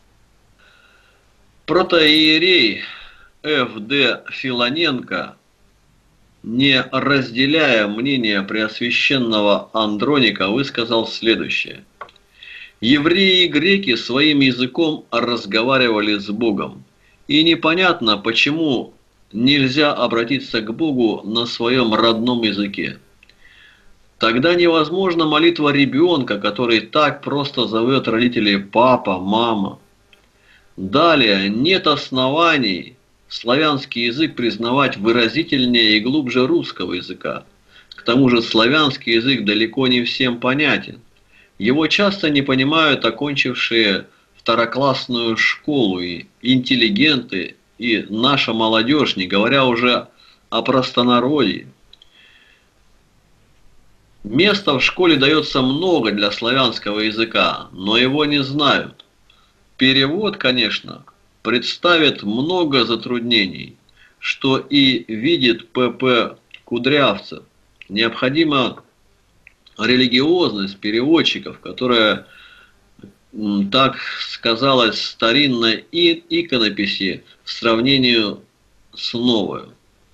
Протоиерей Ф.Д. Филоненко, не разделяя мнение преосвященного Андроника, высказал следующее. Евреи и греки своим языком разговаривали с Богом, и непонятно, почему нельзя обратиться к Богу на своем родном языке. Тогда невозможна молитва ребенка, который так просто зовет родителей папа, мама. Далее, нет оснований славянский язык признавать выразительнее и глубже русского языка. К тому же славянский язык далеко не всем понятен. Его часто не понимают окончившие второклассную школу и интеллигенты и наша молодежь, не говоря уже о простонародье. Места в школе дается много для славянского языка, но его не знают. Перевод, конечно, представит много затруднений, что и видит П.П. Кудрявцев. Необходима религиозность переводчиков, которая, так сказалось, в старинной иконописи в сравнении с новой.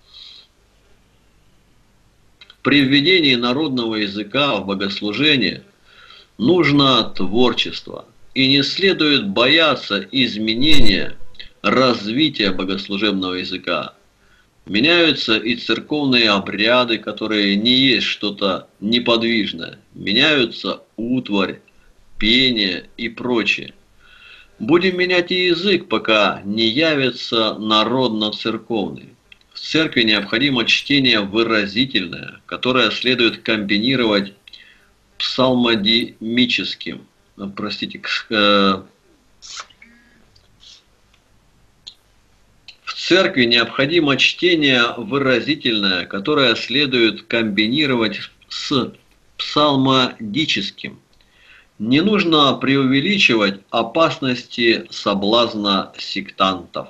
При введении народного языка в богослужение нужно творчество, и не следует бояться изменения, развития богослужебного языка. Меняются и церковные обряды, которые не есть что-то неподвижное. Меняются утварь, пение и прочее. Будем менять и язык, пока не явится народно-церковный. В церкви необходимо чтение выразительное, которое следует комбинировать псалмодимическим. В церкви необходимо чтение выразительное, которое следует комбинировать с псалмодическим. Не нужно преувеличивать опасности соблазна сектантов.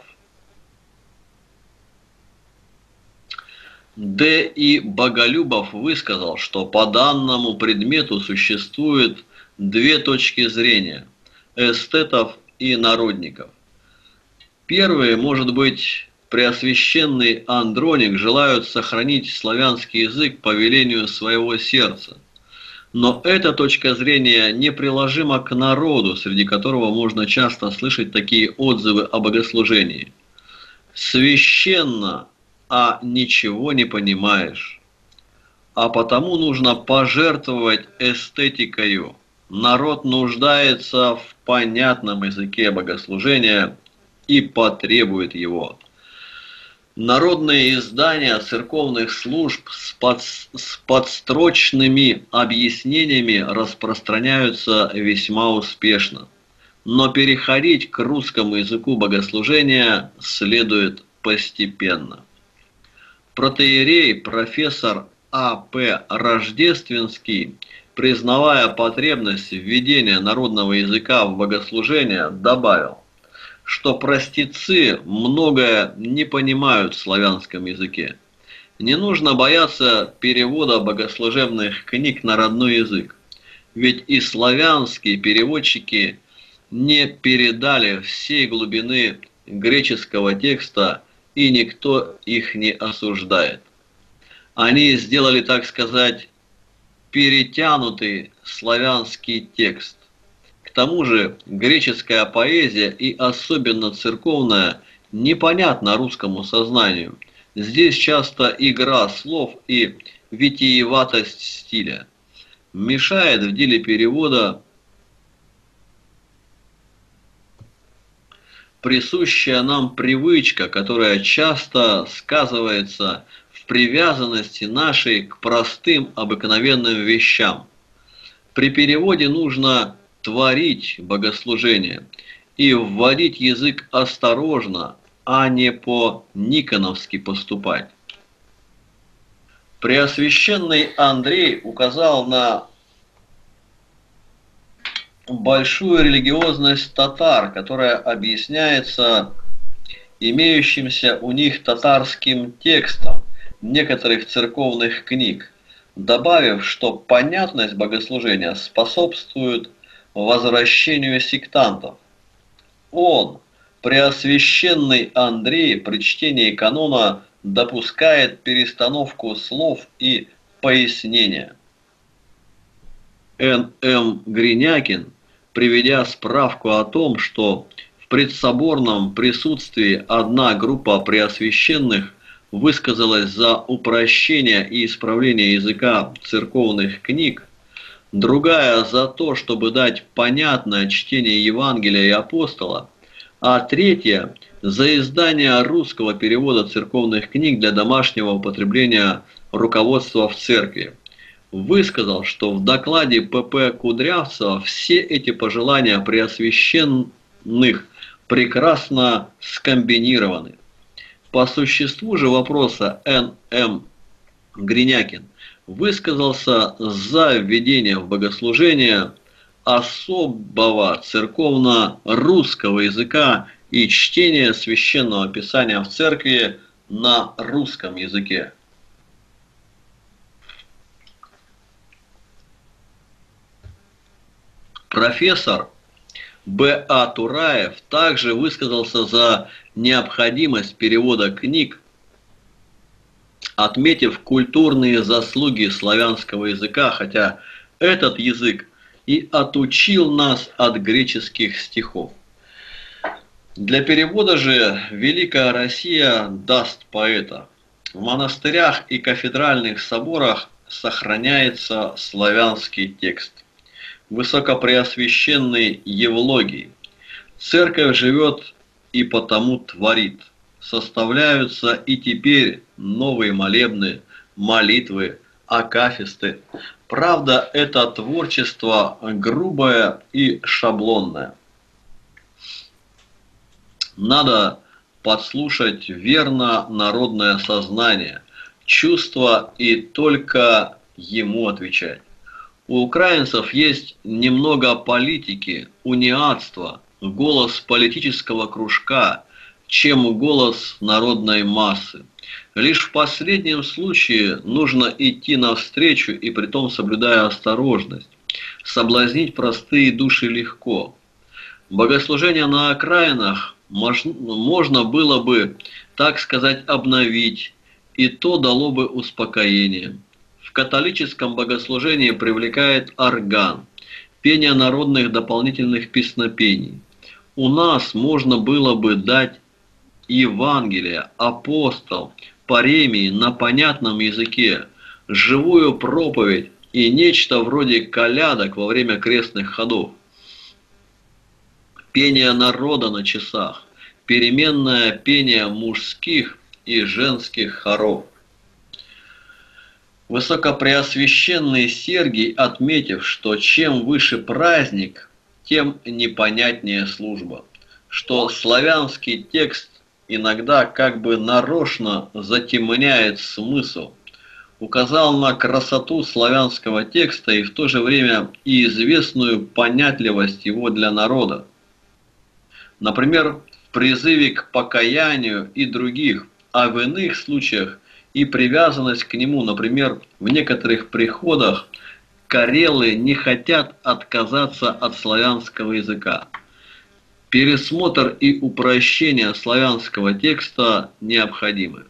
Д. И. Боголюбов высказал, что по данному предмету существует две точки зрения – эстетов и народников. Первые, может быть, преосвященный Андроник желают сохранить славянский язык по велению своего сердца. Но эта точка зрения неприложима к народу, среди которого можно часто слышать такие отзывы о богослужении. Священно, а ничего не понимаешь. А потому нужно пожертвовать эстетикою. Народ нуждается в понятном языке богослужения и потребует его. Народные издания церковных служб с подстрочными объяснениями распространяются весьма успешно. Но переходить к русскому языку богослужения следует постепенно. Протоиерей профессор А.П. Рождественский, признавая потребность введения народного языка в богослужение, добавил, что простецы многое не понимают в славянском языке. Не нужно бояться перевода богослужебных книг на родной язык, ведь и славянские переводчики не передали всей глубины греческого текста, и никто их не осуждает. Они сделали, так сказать, перетянутый славянский текст. К тому же греческая поэзия и особенно церковная непонятна русскому сознанию. Здесь часто игра слов и витиеватость стиля. Мешает в деле перевода присущая нам привычка, которая часто сказывается в привязанности нашей к простым обыкновенным вещам. При переводе нужно творить богослужение и вводить язык осторожно, а не по-никоновски поступать. Преосвященный Андрей указал на большую религиозность татар, которая объясняется имеющимся у них татарским текстом некоторых церковных книг, добавив, что понятность богослужения способствует возвращению сектантов. Он, преосвященный Андрей, при чтении канона допускает перестановку слов и пояснения. Н.М. Гринякин, приведя справку о том, что в предсоборном присутствии одна группа преосвященных высказалась за упрощение и исправление языка церковных книг, другая за то, чтобы дать понятное чтение Евангелия и апостола, а третья за издание русского перевода церковных книг для домашнего употребления руководства в церкви, высказал, что в докладе П.П. Кудрявцева все эти пожелания преосвященных прекрасно скомбинированы. По существу же вопроса Н.М. Гринякин высказался за введение в богослужение особого церковно-русского языка и чтение священного писания в церкви на русском языке. Профессор Б.А. Тураев также высказался за необходимость перевода книг, отметив культурные заслуги славянского языка, хотя этот язык и отучил нас от греческих стихов. Для перевода же Великая Россия даст поэта. В монастырях и кафедральных соборах сохраняется славянский текст. Высокопреосвященный Евлогий. Церковь живет и потому творит. Составляются и теперь новые молебны, молитвы, акафисты. Правда, это творчество грубое и шаблонное. Надо подслушать верно народное сознание, чувство и только ему отвечать. У украинцев есть немного политики, униатства, голос политического кружка, чем голос народной массы. Лишь в последнем случае нужно идти навстречу и притом соблюдая осторожность. Соблазнить простые души легко. Богослужение на окраинах можно было бы, так сказать, обновить, и то дало бы успокоение. В католическом богослужении привлекает орган, пение народных дополнительных песнопений. У нас можно было бы дать Евангелие, апостол, паремии на понятном языке, живую проповедь и нечто вроде колядок во время крестных ходов. Пение народа на часах, переменное пение мужских и женских хоров. Высокопреосвященный Сергий, отметив, что чем выше праздник, тем непонятнее служба, что славянский текст иногда как бы нарочно затемняет смысл, указал на красоту славянского текста и в то же время и известную понятливость его для народа. Например, в призыве к покаянию и других, а в иных случаях и привязанность к нему, например, в некоторых приходах карелы не хотят отказаться от славянского языка. Пересмотр и упрощение славянского текста необходимы.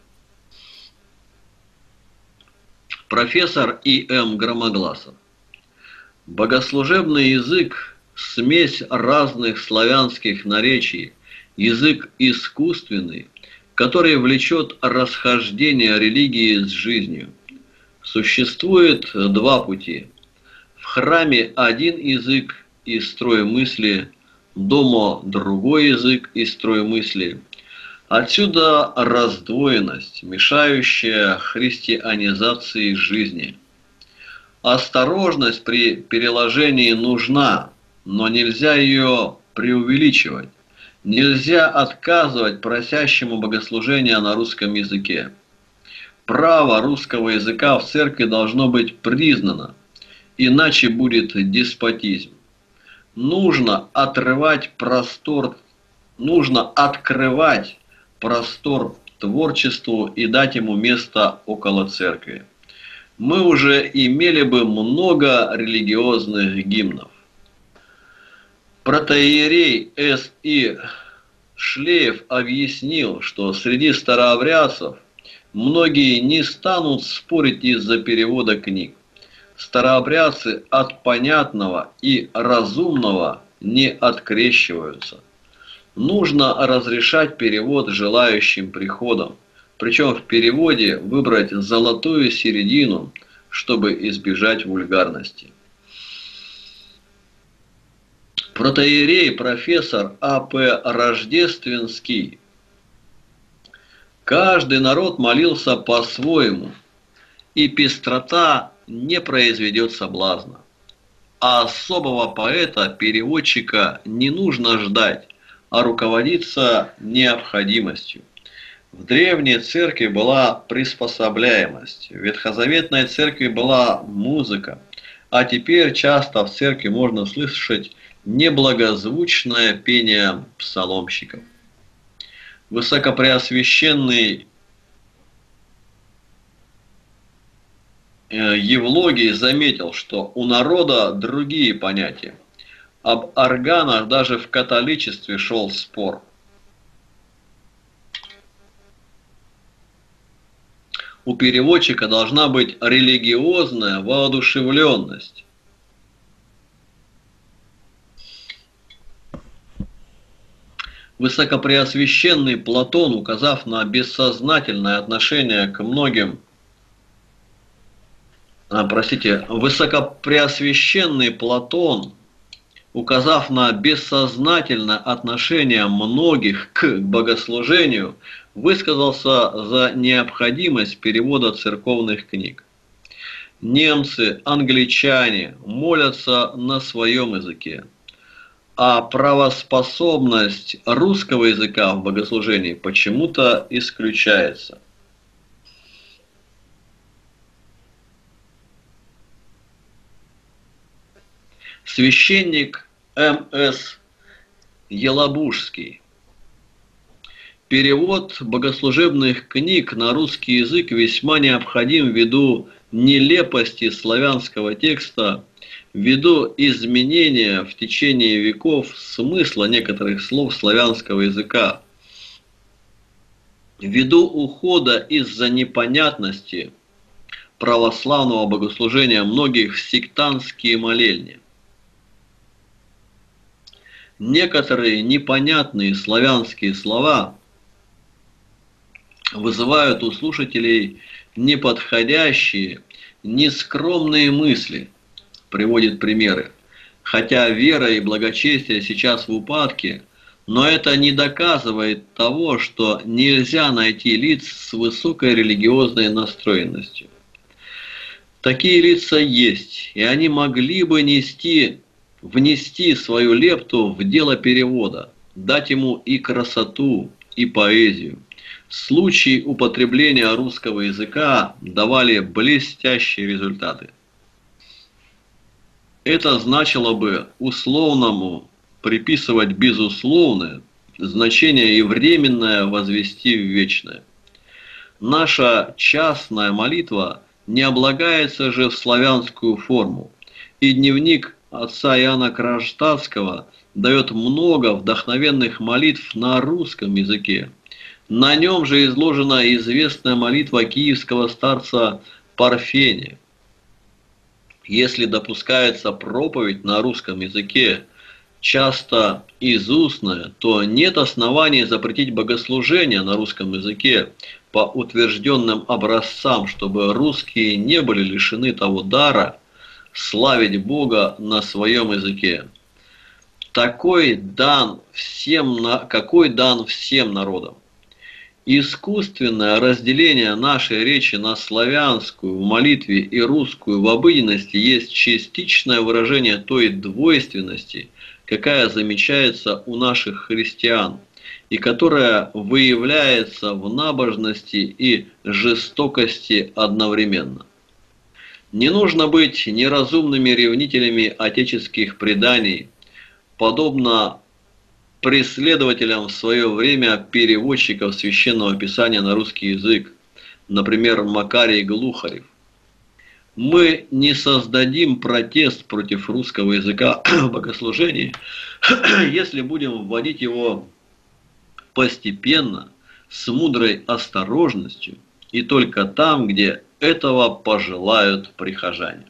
Профессор И.М. Громогласов. Богослужебный язык – смесь разных славянских наречий, язык искусственный, который влечет расхождение религии с жизнью. Существует два пути. В храме один язык и строй мысли, дома другой язык и строй мысли. Отсюда раздвоенность, мешающая христианизации жизни. Осторожность при переложении нужна, но нельзя ее преувеличивать. Нельзя отказывать просящему богослужения на русском языке. Право русского языка в церкви должно быть признано, иначе будет деспотизм. Нужно открывать простор творчеству и дать ему место около церкви. Мы уже имели бы много религиозных гимнов. Протоиерей С.И. Шлеев объяснил, что среди старообрядцев многие не станут спорить из-за перевода книг. Старообрядцы от понятного и разумного не открещиваются. Нужно разрешать перевод желающим приходам, причем в переводе выбрать золотую середину, чтобы избежать вульгарности. Протоиерей профессор А.П. Рождественский. Каждый народ молился по-своему, и пестрота не произведет соблазна. А особого поэта-переводчика не нужно ждать, а руководиться необходимостью. В древней церкви была приспособляемость, в ветхозаветной церкви была музыка, а теперь часто в церкви можно слышать неблагозвучное пение псаломщиков. Высокопреосвященный Евлогий заметил, что у народа другие понятия. Об органах даже в католичестве шел спор. У переводчика должна быть религиозная воодушевленность. Высокопреосвященный Платон, указав на бессознательное отношение к многим, Высокопреосвященный Платон, указав на бессознательное отношение многих к богослужению, высказался за необходимость перевода церковных книг. Немцы, англичане молятся на своем языке, а правоспособность русского языка в богослужении почему-то исключается. Священник М.С. Елабужский. Перевод богослужебных книг на русский язык весьма необходим ввиду нелепости славянского текста, ввиду изменения в течение веков смысла некоторых слов славянского языка, ввиду ухода из-за непонятности православного богослужения многих в сектантские молельни. Некоторые непонятные славянские слова вызывают у слушателей неподходящие, нескромные мысли, приводит примеры. Хотя вера и благочестие сейчас в упадке, но это не доказывает того, что нельзя найти лиц с высокой религиозной настроенностью. Такие лица есть, и они могли бы внести свою лепту в дело перевода, дать ему и красоту, и поэзию. Случаи употребления русского языка давали блестящие результаты. Это значило бы условному приписывать безусловное значение и временное возвести в вечное. Наша частная молитва не облагается же в славянскую форму, и дневник отца Иоанна Кронштадтского дает много вдохновенных молитв на русском языке. На нем же изложена известная молитва киевского старца Парфения. Если допускается проповедь на русском языке, часто изустная, то нет оснований запретить богослужение на русском языке по утвержденным образцам, чтобы русские не были лишены того дара славить Бога на своем языке. Какой дан всем народам. Искусственное разделение нашей речи на славянскую в молитве и русскую в обыденности есть частичное выражение той двойственности, какая замечается у наших христиан, и которая выявляется в набожности и жестокости одновременно. Не нужно быть неразумными ревнителями отеческих преданий, подобно преследователям в свое время переводчиков Священного Писания на русский язык, например, Макарий Глухарев. Мы не создадим протест против русского языка в богослужении, если будем вводить его постепенно, с мудрой осторожностью и только там, где этого пожелают прихожане.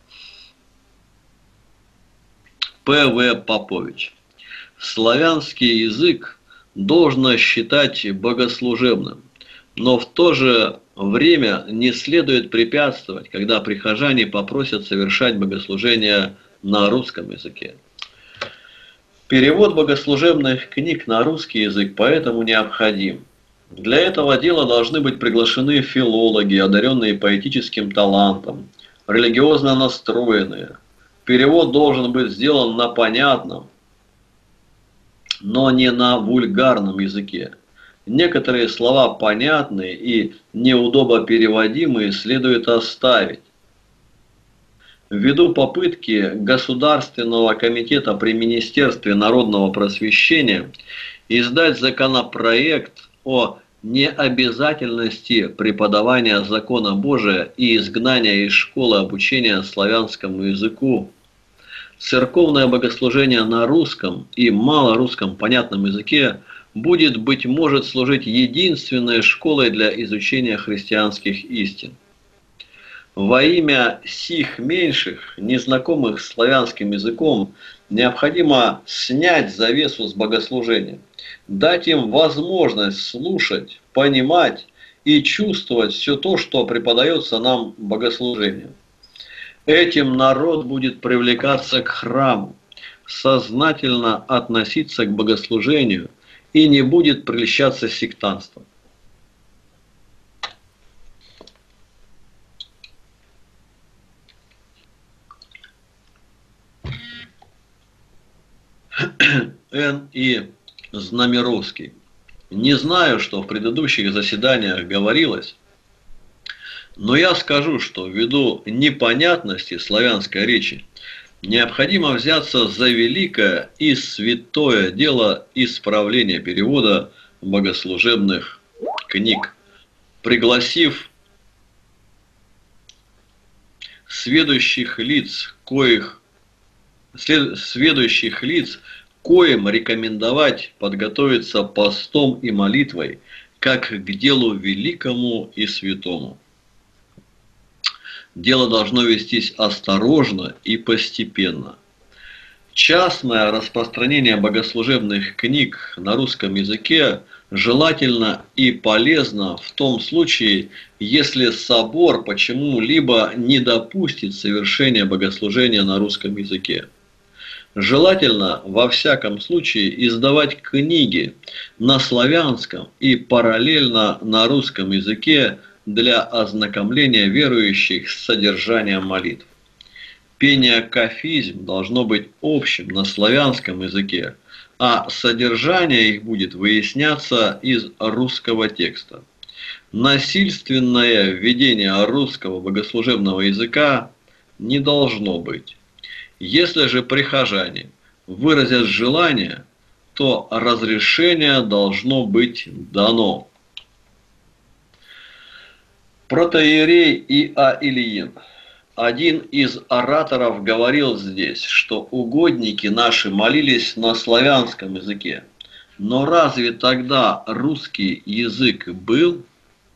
П.В. Попович. Славянский язык должно считать богослужебным, но в то же время не следует препятствовать, когда прихожане попросят совершать богослужение на русском языке. Перевод богослужебных книг на русский язык поэтому необходим. Для этого дела должны быть приглашены филологи, одаренные поэтическим талантом, религиозно настроенные. Перевод должен быть сделан на понятном, но не на вульгарном языке. Некоторые слова понятные и неудобно переводимые следует оставить. Ввиду попытки Государственного комитета при Министерстве народного просвещения издать законопроект о необязательности преподавания закона Божия и изгнания из школы обучения славянскому языку, церковное богослужение на русском и малорусском понятном языке будет, быть может, служить единственной школой для изучения христианских истин. Во имя сих меньших, незнакомых славянским языком, необходимо снять завесу с богослужения, дать им возможность слушать, понимать и чувствовать все то, что преподается нам богослужением. Этим народ будет привлекаться к храму, сознательно относиться к богослужению и не будет прельщаться сектантством. Н. И. Знамеровский. Не знаю, что в предыдущих заседаниях говорилось, но я скажу, что ввиду непонятности славянской речи необходимо взяться за великое и святое дело исправления перевода богослужебных книг, пригласив сведущих лиц, коим рекомендовать подготовиться постом и молитвой, как к делу великому и святому. Дело должно вестись осторожно и постепенно. Частное распространение богослужебных книг на русском языке желательно и полезно в том случае, если собор почему-либо не допустит совершения богослужения на русском языке. Желательно, во всяком случае, издавать книги на славянском и параллельно на русском языке для ознакомления верующих с содержанием молитв. Пение кафизм должно быть общим на славянском языке, а содержание их будет выясняться из русского текста. Насильственное введение русского богослужебного языка не должно быть. Если же прихожане выразят желание, то разрешение должно быть дано. Протоиерей И.А. Ильин, один из ораторов, говорил здесь, что угодники наши молились на славянском языке. Но разве тогда русский язык был?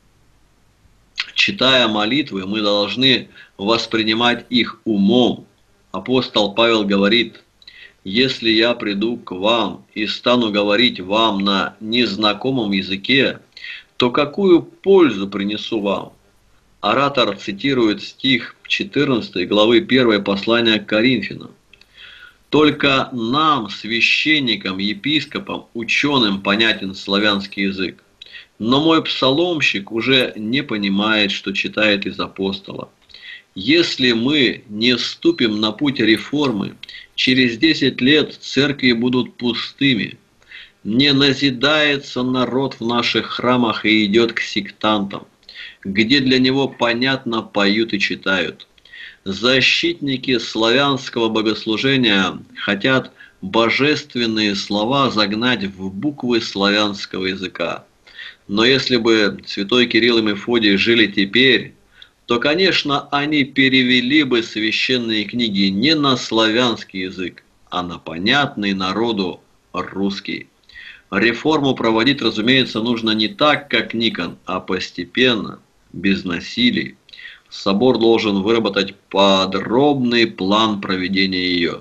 Читая молитвы, мы должны воспринимать их умом. Апостол Павел говорит: «Если я приду к вам и стану говорить вам на незнакомом языке, то какую пользу принесу вам?» Оратор цитирует стих 14 главы 1 послания к Коринфянам. «Только нам, священникам, епископам, ученым понятен славянский язык. Но мой псаломщик уже не понимает, что читает из апостола. Если мы не вступим на путь реформы, через 10 лет церкви будут пустыми. Не назидается народ в наших храмах и идет к сектантам, где для него понятно поют и читают. Защитники славянского богослужения хотят божественные слова загнать в буквы славянского языка. Но если бы святой Кирилл и Мефодий жили теперь, то, конечно, они перевели бы священные книги не на славянский язык, а на понятный народу русский. Реформу проводить, разумеется, нужно не так, как Никон, а постепенно, без насилий. Собор должен выработать подробный план проведения ее.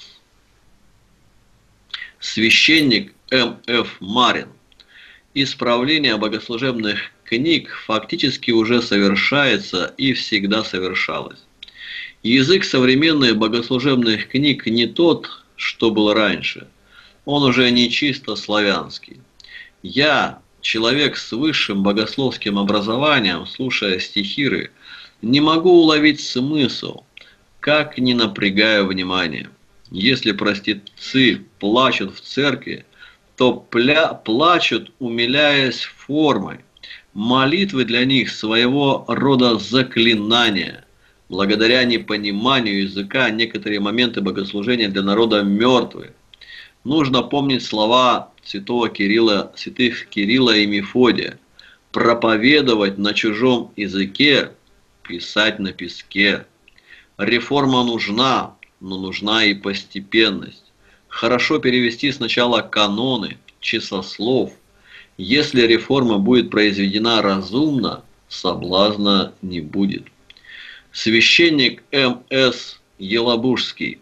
Священник М.Ф. Марин. Исправление богослужебных книг фактически уже совершается и всегда совершалось. Язык современных богослужебных книг не тот, что был раньше. Он уже не чисто славянский. Я, человек с высшим богословским образованием, слушая стихиры, не могу уловить смысл, как не напрягаю внимание. Если простецы плачут в церкви, то плачут, умиляясь формой. Молитвы для них своего рода заклинания. Благодаря непониманию языка некоторые моменты богослужения для народа мертвы. Нужно помнить слова святых Кирилла и Мефодия. Проповедовать на чужом языке, писать на песке. Реформа нужна, но нужна и постепенность. Хорошо перевести сначала каноны, часослов. Если реформа будет произведена разумно, соблазна не будет. Священник М.С. Елабужский.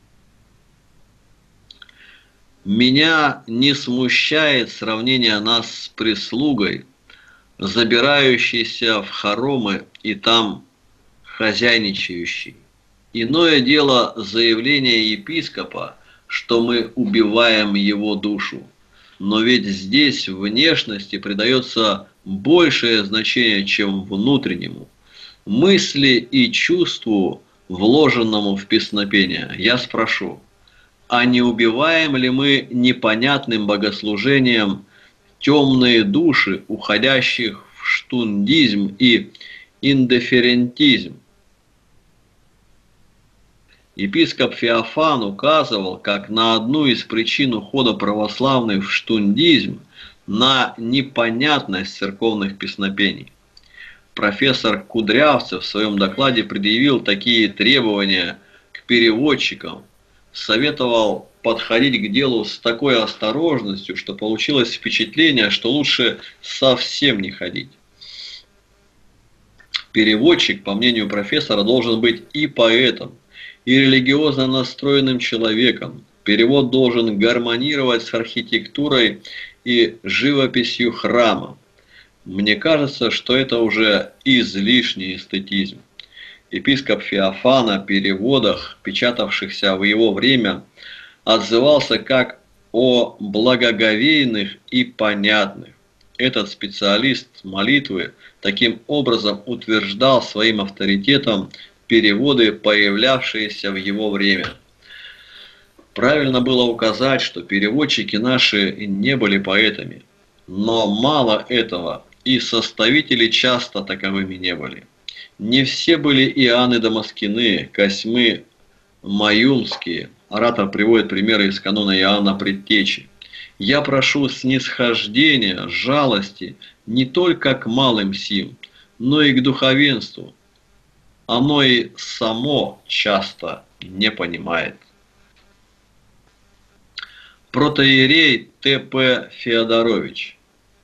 Меня не смущает сравнение нас с прислугой, забирающейся в хоромы и там хозяйничающей. Иное дело заявление епископа, что мы убиваем его душу. Но ведь здесь внешности придается большее значение, чем внутреннему. Мысли и чувству, вложенному в песнопение, я спрошу, а не убиваем ли мы непонятным богослужением темные души, уходящих в штундизм и индифферентизм? Епископ Феофан указывал, как на одну из причин ухода православных в штундизм, на непонятность церковных песнопений. Профессор Кудрявцев в своем докладе предъявил такие требования к переводчикам, советовал подходить к делу с такой осторожностью, что получилось впечатление, что лучше совсем не ходить. Переводчик, по мнению профессора, должен быть и поэтом, и религиозно настроенным человеком. Перевод должен гармонировать с архитектурой и живописью храма. Мне кажется, что это уже излишний эстетизм. Епископ Феофан о переводах, печатавшихся в его время, отзывался как о благоговейных и понятных. Этот специалист молитвы таким образом утверждал своим авторитетом переводы, появлявшиеся в его время. Правильно было указать, что переводчики наши не были поэтами, но мало этого, и составители часто таковыми не были. Не все были Иоанны Дамаскины, Косьмы Маюнские. Оратор приводит примеры из канона Иоанна Предтечи. Я прошу снисхождения, жалости не только к малым сим, но и к духовенству. Оно и само часто не понимает. Протоиерей Т.П. Феодорович.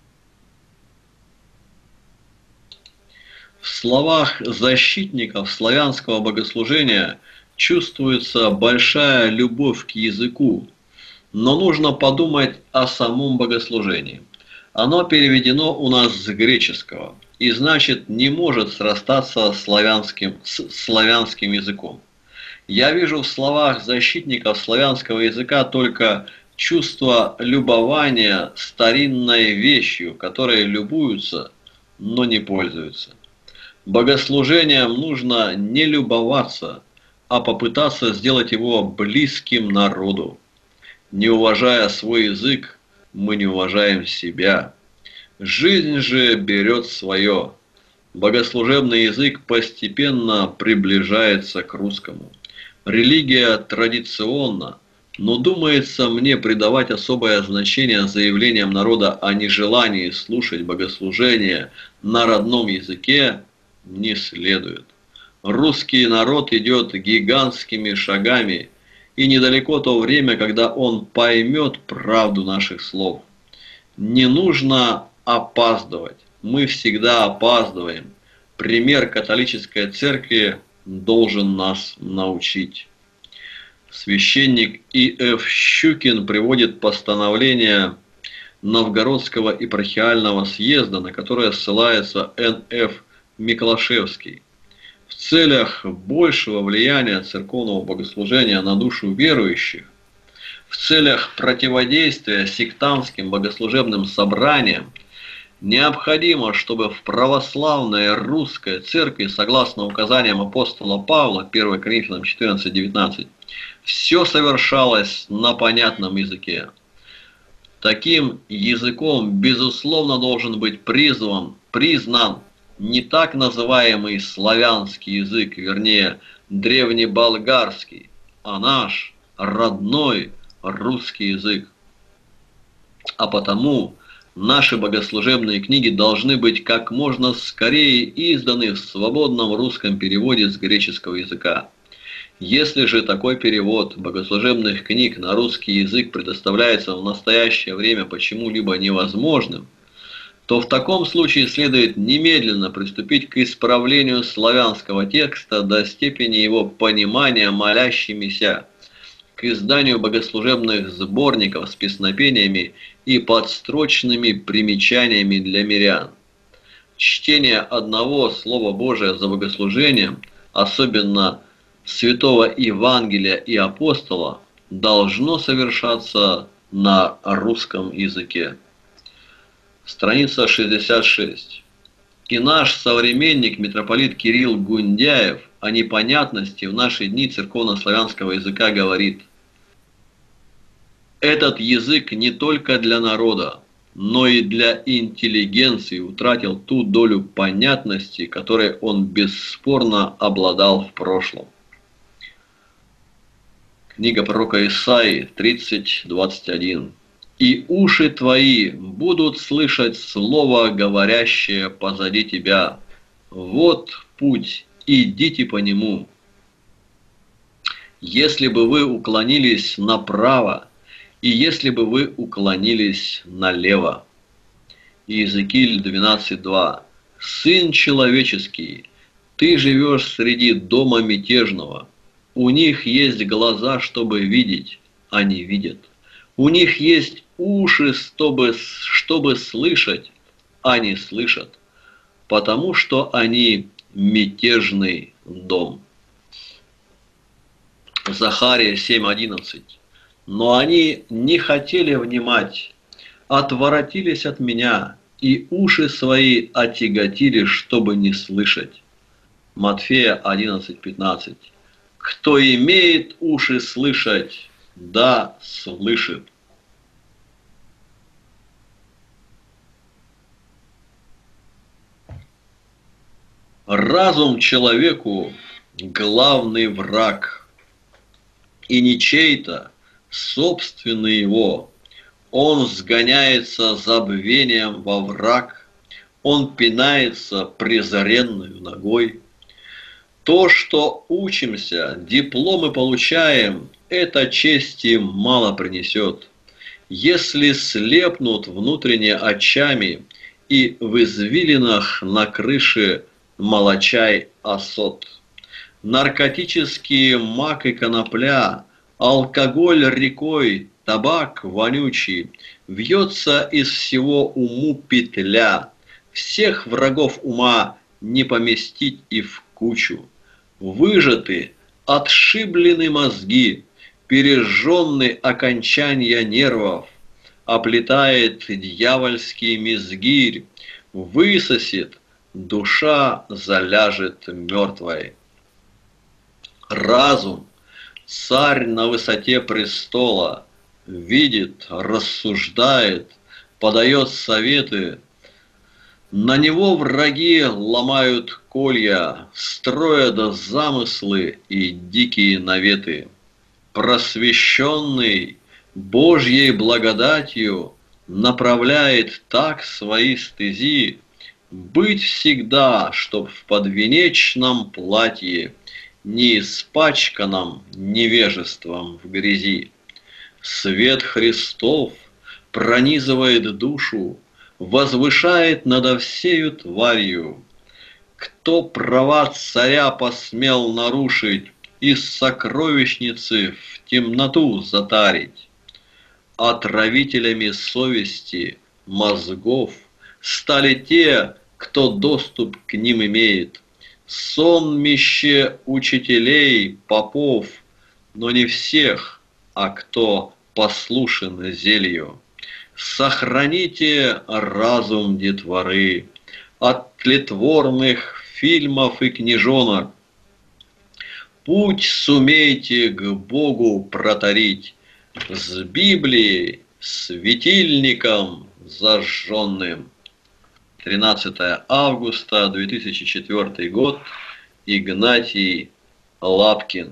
В словах защитников славянского богослужения чувствуется большая любовь к языку, но нужно подумать о самом богослужении. Оно переведено у нас с греческого и значит не может срастаться с славянским языком. Я вижу в словах защитников славянского языка только чувство любования старинной вещью, которой любуются, но не пользуются. Богослужением нужно не любоваться, а попытаться сделать его близким народу. Не уважая свой язык, мы не уважаем себя. Жизнь же берет свое. Богослужебный язык постепенно приближается к русскому. Религия традиционна, но думается мне придавать особое значение заявлениям народа о нежелании слушать богослужение на родном языке не следует. Русский народ идет гигантскими шагами, и недалеко то время, когда он поймет правду наших слов. Не нужно опаздывать. Мы всегда опаздываем. Пример католической церкви должен нас научить. Священник И.Ф. Щукин приводит постановление Новгородского епархиального съезда, на которое ссылается Н.Ф. Миклашевский. В целях большего влияния церковного богослужения на душу верующих, в целях противодействия сектантским богослужебным собраниям, необходимо, чтобы в православной русской церкви, согласно указаниям апостола Павла, 1 Коринфянам 14:19, все совершалось на понятном языке. Таким языком, безусловно, должен быть признан не так называемый славянский язык, вернее, древнеболгарский, а наш родной русский язык. А потому наши богослужебные книги должны быть как можно скорее изданы в свободном русском переводе с греческого языка. Если же такой перевод богослужебных книг на русский язык предоставляется в настоящее время почему-либо невозможным, то в таком случае следует немедленно приступить к исправлению славянского текста до степени его понимания молящимися, к изданию богослужебных сборников с песнопениями и подстрочными примечаниями для мирян. Чтение одного Слова Божия за богослужением, особенно Святого Евангелия и Апостола, должно совершаться на русском языке. Страница 66. И наш современник митрополит Кирилл Гундяев о непонятности в наши дни церковно-славянского языка говорит: этот язык не только для народа, но и для интеллигенции утратил ту долю понятности, которой он бесспорно обладал в прошлом. Книга пророка Исаии 30:21. «И уши твои будут слышать слово, говорящее позади тебя. Вот путь, идите по нему». Если бы вы уклонились направо, и если бы вы уклонились налево. Иезекииль 12:2. «Сын человеческий, ты живешь среди дома мятежного. У них есть глаза, чтобы видеть, а не видят. У них есть уши, чтобы слышать, а не слышат, потому что они мятежный дом». Захария 7:11. «Но они не хотели внимать, отворотились от меня, и уши свои отяготили, чтобы не слышать». Матфея 11:15. «Кто имеет уши слышать, да слышит». Разум человеку главный враг, и не чей-то, собственный его. Он сгоняется забвением во враг, он пинается презренную ногой. То, что учимся, дипломы получаем, это чести мало принесет. Если слепнут внутренне очами, и в извилинах на крыше молочай осот. Наркотические мак и конопля, алкоголь рекой, табак вонючий, вьется из всего уму петля. Всех врагов ума не поместить и в кучу. Выжаты, отшиблены мозги, пережженны окончания нервов, оплетает дьявольский мизгирь, высосет, душа заляжет мертвой. Разум, царь на высоте престола, видит, рассуждает, подает советы. На него враги ломают колья, строят замыслы и дикие наветы. Просвещенный Божьей благодатью направляет так свои стези, быть всегда, чтоб в подвенечном платье, не испачканном невежеством в грязи. Свет Христов пронизывает душу, возвышает надо всею тварью. Кто права царя посмел нарушить, из сокровищницы в темноту затарить? Отравителями совести, мозгов стали те, кто доступ к ним имеет. Сонмище учителей, попов, но не всех, а кто послушен зелью. Сохраните разум детворы от тлетворных фильмов и книжонок. Путь сумейте к Богу протарить с Библией, светильником зажженным. 13 августа 2004 год. Игнатий Лапкин.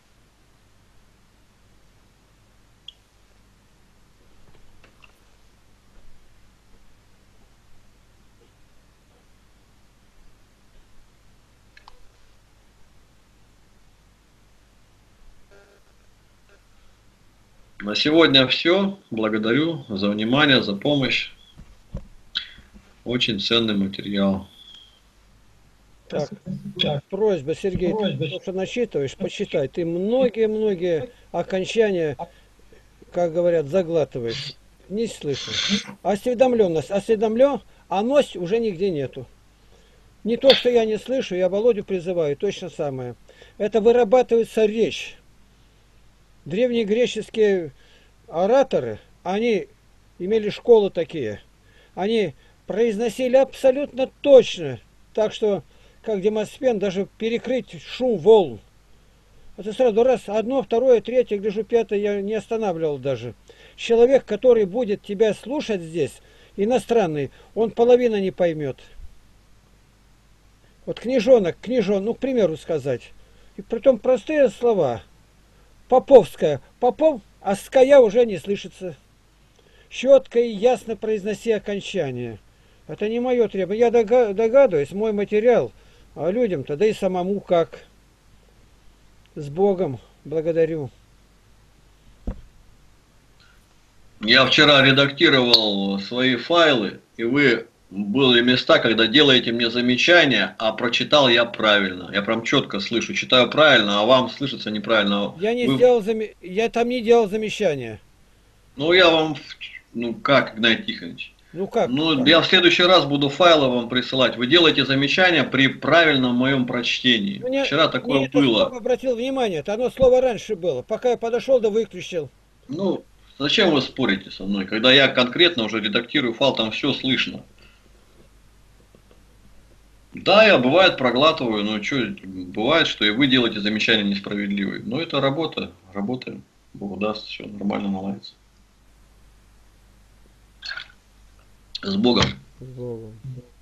На сегодня все. Благодарю за внимание, за помощь. Очень ценный материал. Так, просьба, Сергей, ты то, что насчитываешь, почитай. Ты многие-многие окончания, как говорят, заглатываешь. Не слышу. Осведомленность. Осведомлен, а нось уже нигде нету. Не то, что я не слышу, я Володю призываю, точно самое. Это вырабатывается речь. Древние греческие ораторы, они имели школы такие. Они произносили абсолютно точно. Так что, как Демосфен, даже перекрыть шум волн. Это сразу раз, одно, второе, третье, гляжу, пятое, я не останавливал даже. Человек, который будет тебя слушать здесь, иностранный, он половину не поймет. Вот книжонок, ну, к примеру сказать. И притом простые слова. Поповская. Попов, а ская уже не слышится. Четко и ясно произноси окончание. Это не мое требование. Я догадываюсь, мой материал. А людям-то, да и самому как. С Богом. Благодарю. Я вчера редактировал свои файлы, и были места, когда делаете мне замечания, а прочитал я правильно. Я прям четко слышу, читаю правильно, а вам слышится неправильно. Я там не делал замечания. Ну, я вам, ну как, Игнатий Тихонович? Ну как? Ну, я в следующий раз буду файлы вам присылать. Вы делаете замечания при правильном моем прочтении. Ну, Вчера такое это слово было. обратил внимание, это оно слово раньше было. Пока я подошел, да выключил. Ну, зачем вы спорите со мной? Когда я конкретно уже редактирую файл, там все слышно. Да, я бывает проглатываю, но что, бывает, что и вы делаете замечания несправедливые. Но это работа, работаем. Бог даст, все нормально наладится. С Богом. С Богом.